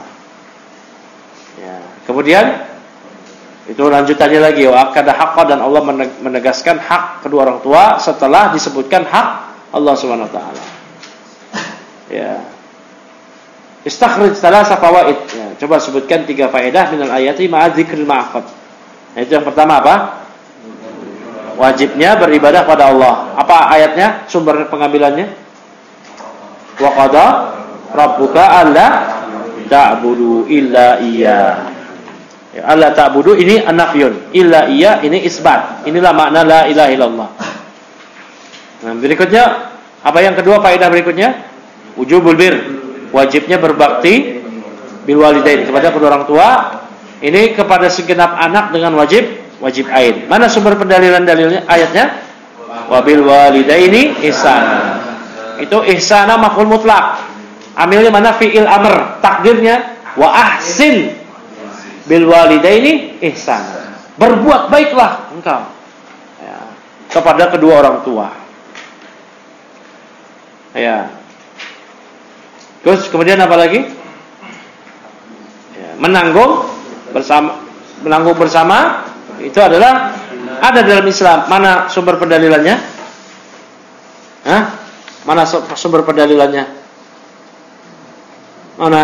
Ya. Kemudian itu lanjutannya lagi, wa akada haqqa, dan Allah menegaskan hak kedua orang tua setelah disebutkan hak Allah Subhanahu wa taala. Ya. Istakhrij thalatha fawaid. Ya, coba sebutkan 3 faedah minal ayati ma'a dzikril ma'qad. Nah, itu yang pertama apa? Wajibnya beribadah pada Allah. Apa ayatnya? Sumber pengambilannya? Wa qada rabbuka alla ta'budu illa iya. Ya, alla ta'budu ini an-nafyun, illa iya ini isbat. Inilah makna la ilaha illallah. Nah, berikutnya apa yang kedua, faedah berikutnya? Wujubul bir, wajibnya berbakti bil walidain, kepada kedua orang tua. Ini kepada segenap anak dengan wajib ain. Mana sumber pendalilan dalilnya? Ayatnya wabil walidaini ihsana. Itu ihsana maf'ul mutlak. Amilnya mana? Fi'il amr. Takdirnya wa ahsin bil walidaini ihsana. Berbuat baiklah engkau, ya, kepada kedua orang tua. Ya. Terus kemudian apa lagi? Ya, menanggung bersama menanggung bersama itu adalah ada dalam Islam. Mana sumber pendalilannya? Hah? Mana sumber pendalilannya? Mana?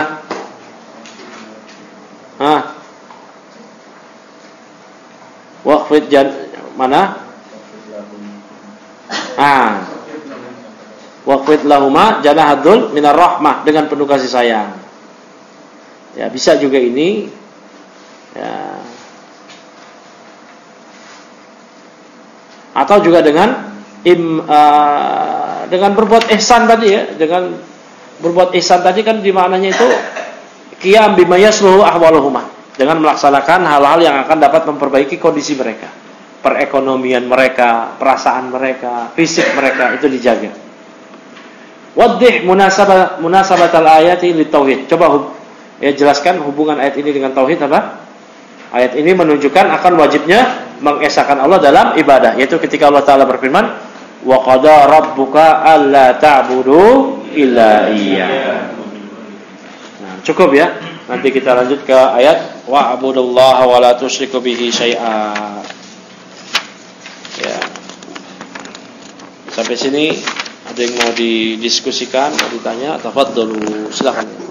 Hah? Waqfid mana? Waqfid lahuma janahadul minar rahmah, dengan penuh kasih sayang. Ya, bisa juga ini. Ya. Atau juga dengan berbuat ihsan tadi ya, dengan berbuat ihsan tadi kan dimaknanya itu qiyam bima yasluhu ahwaluhuma, dengan melaksanakan hal-hal yang akan dapat memperbaiki kondisi mereka, perekonomian mereka, perasaan mereka, fisik mereka itu dijaga. Waddih munasabatal ayati litauhid. Coba ya jelaskan hubungan ayat ini dengan tauhid apa? Ayat ini menunjukkan akan wajibnya mengesahkan Allah dalam ibadah, yaitu ketika Allah Ta'ala berfirman, wa qada rabbuka alla ta'budu illa iyyah. Nah, cukup ya. Nanti kita lanjut ke ayat wa abudullaha wa la tusyriku bihi syai'a. Ya. Sampai sini ada yang mau didiskusikan, mau ditanya, tafadhalu, silakan.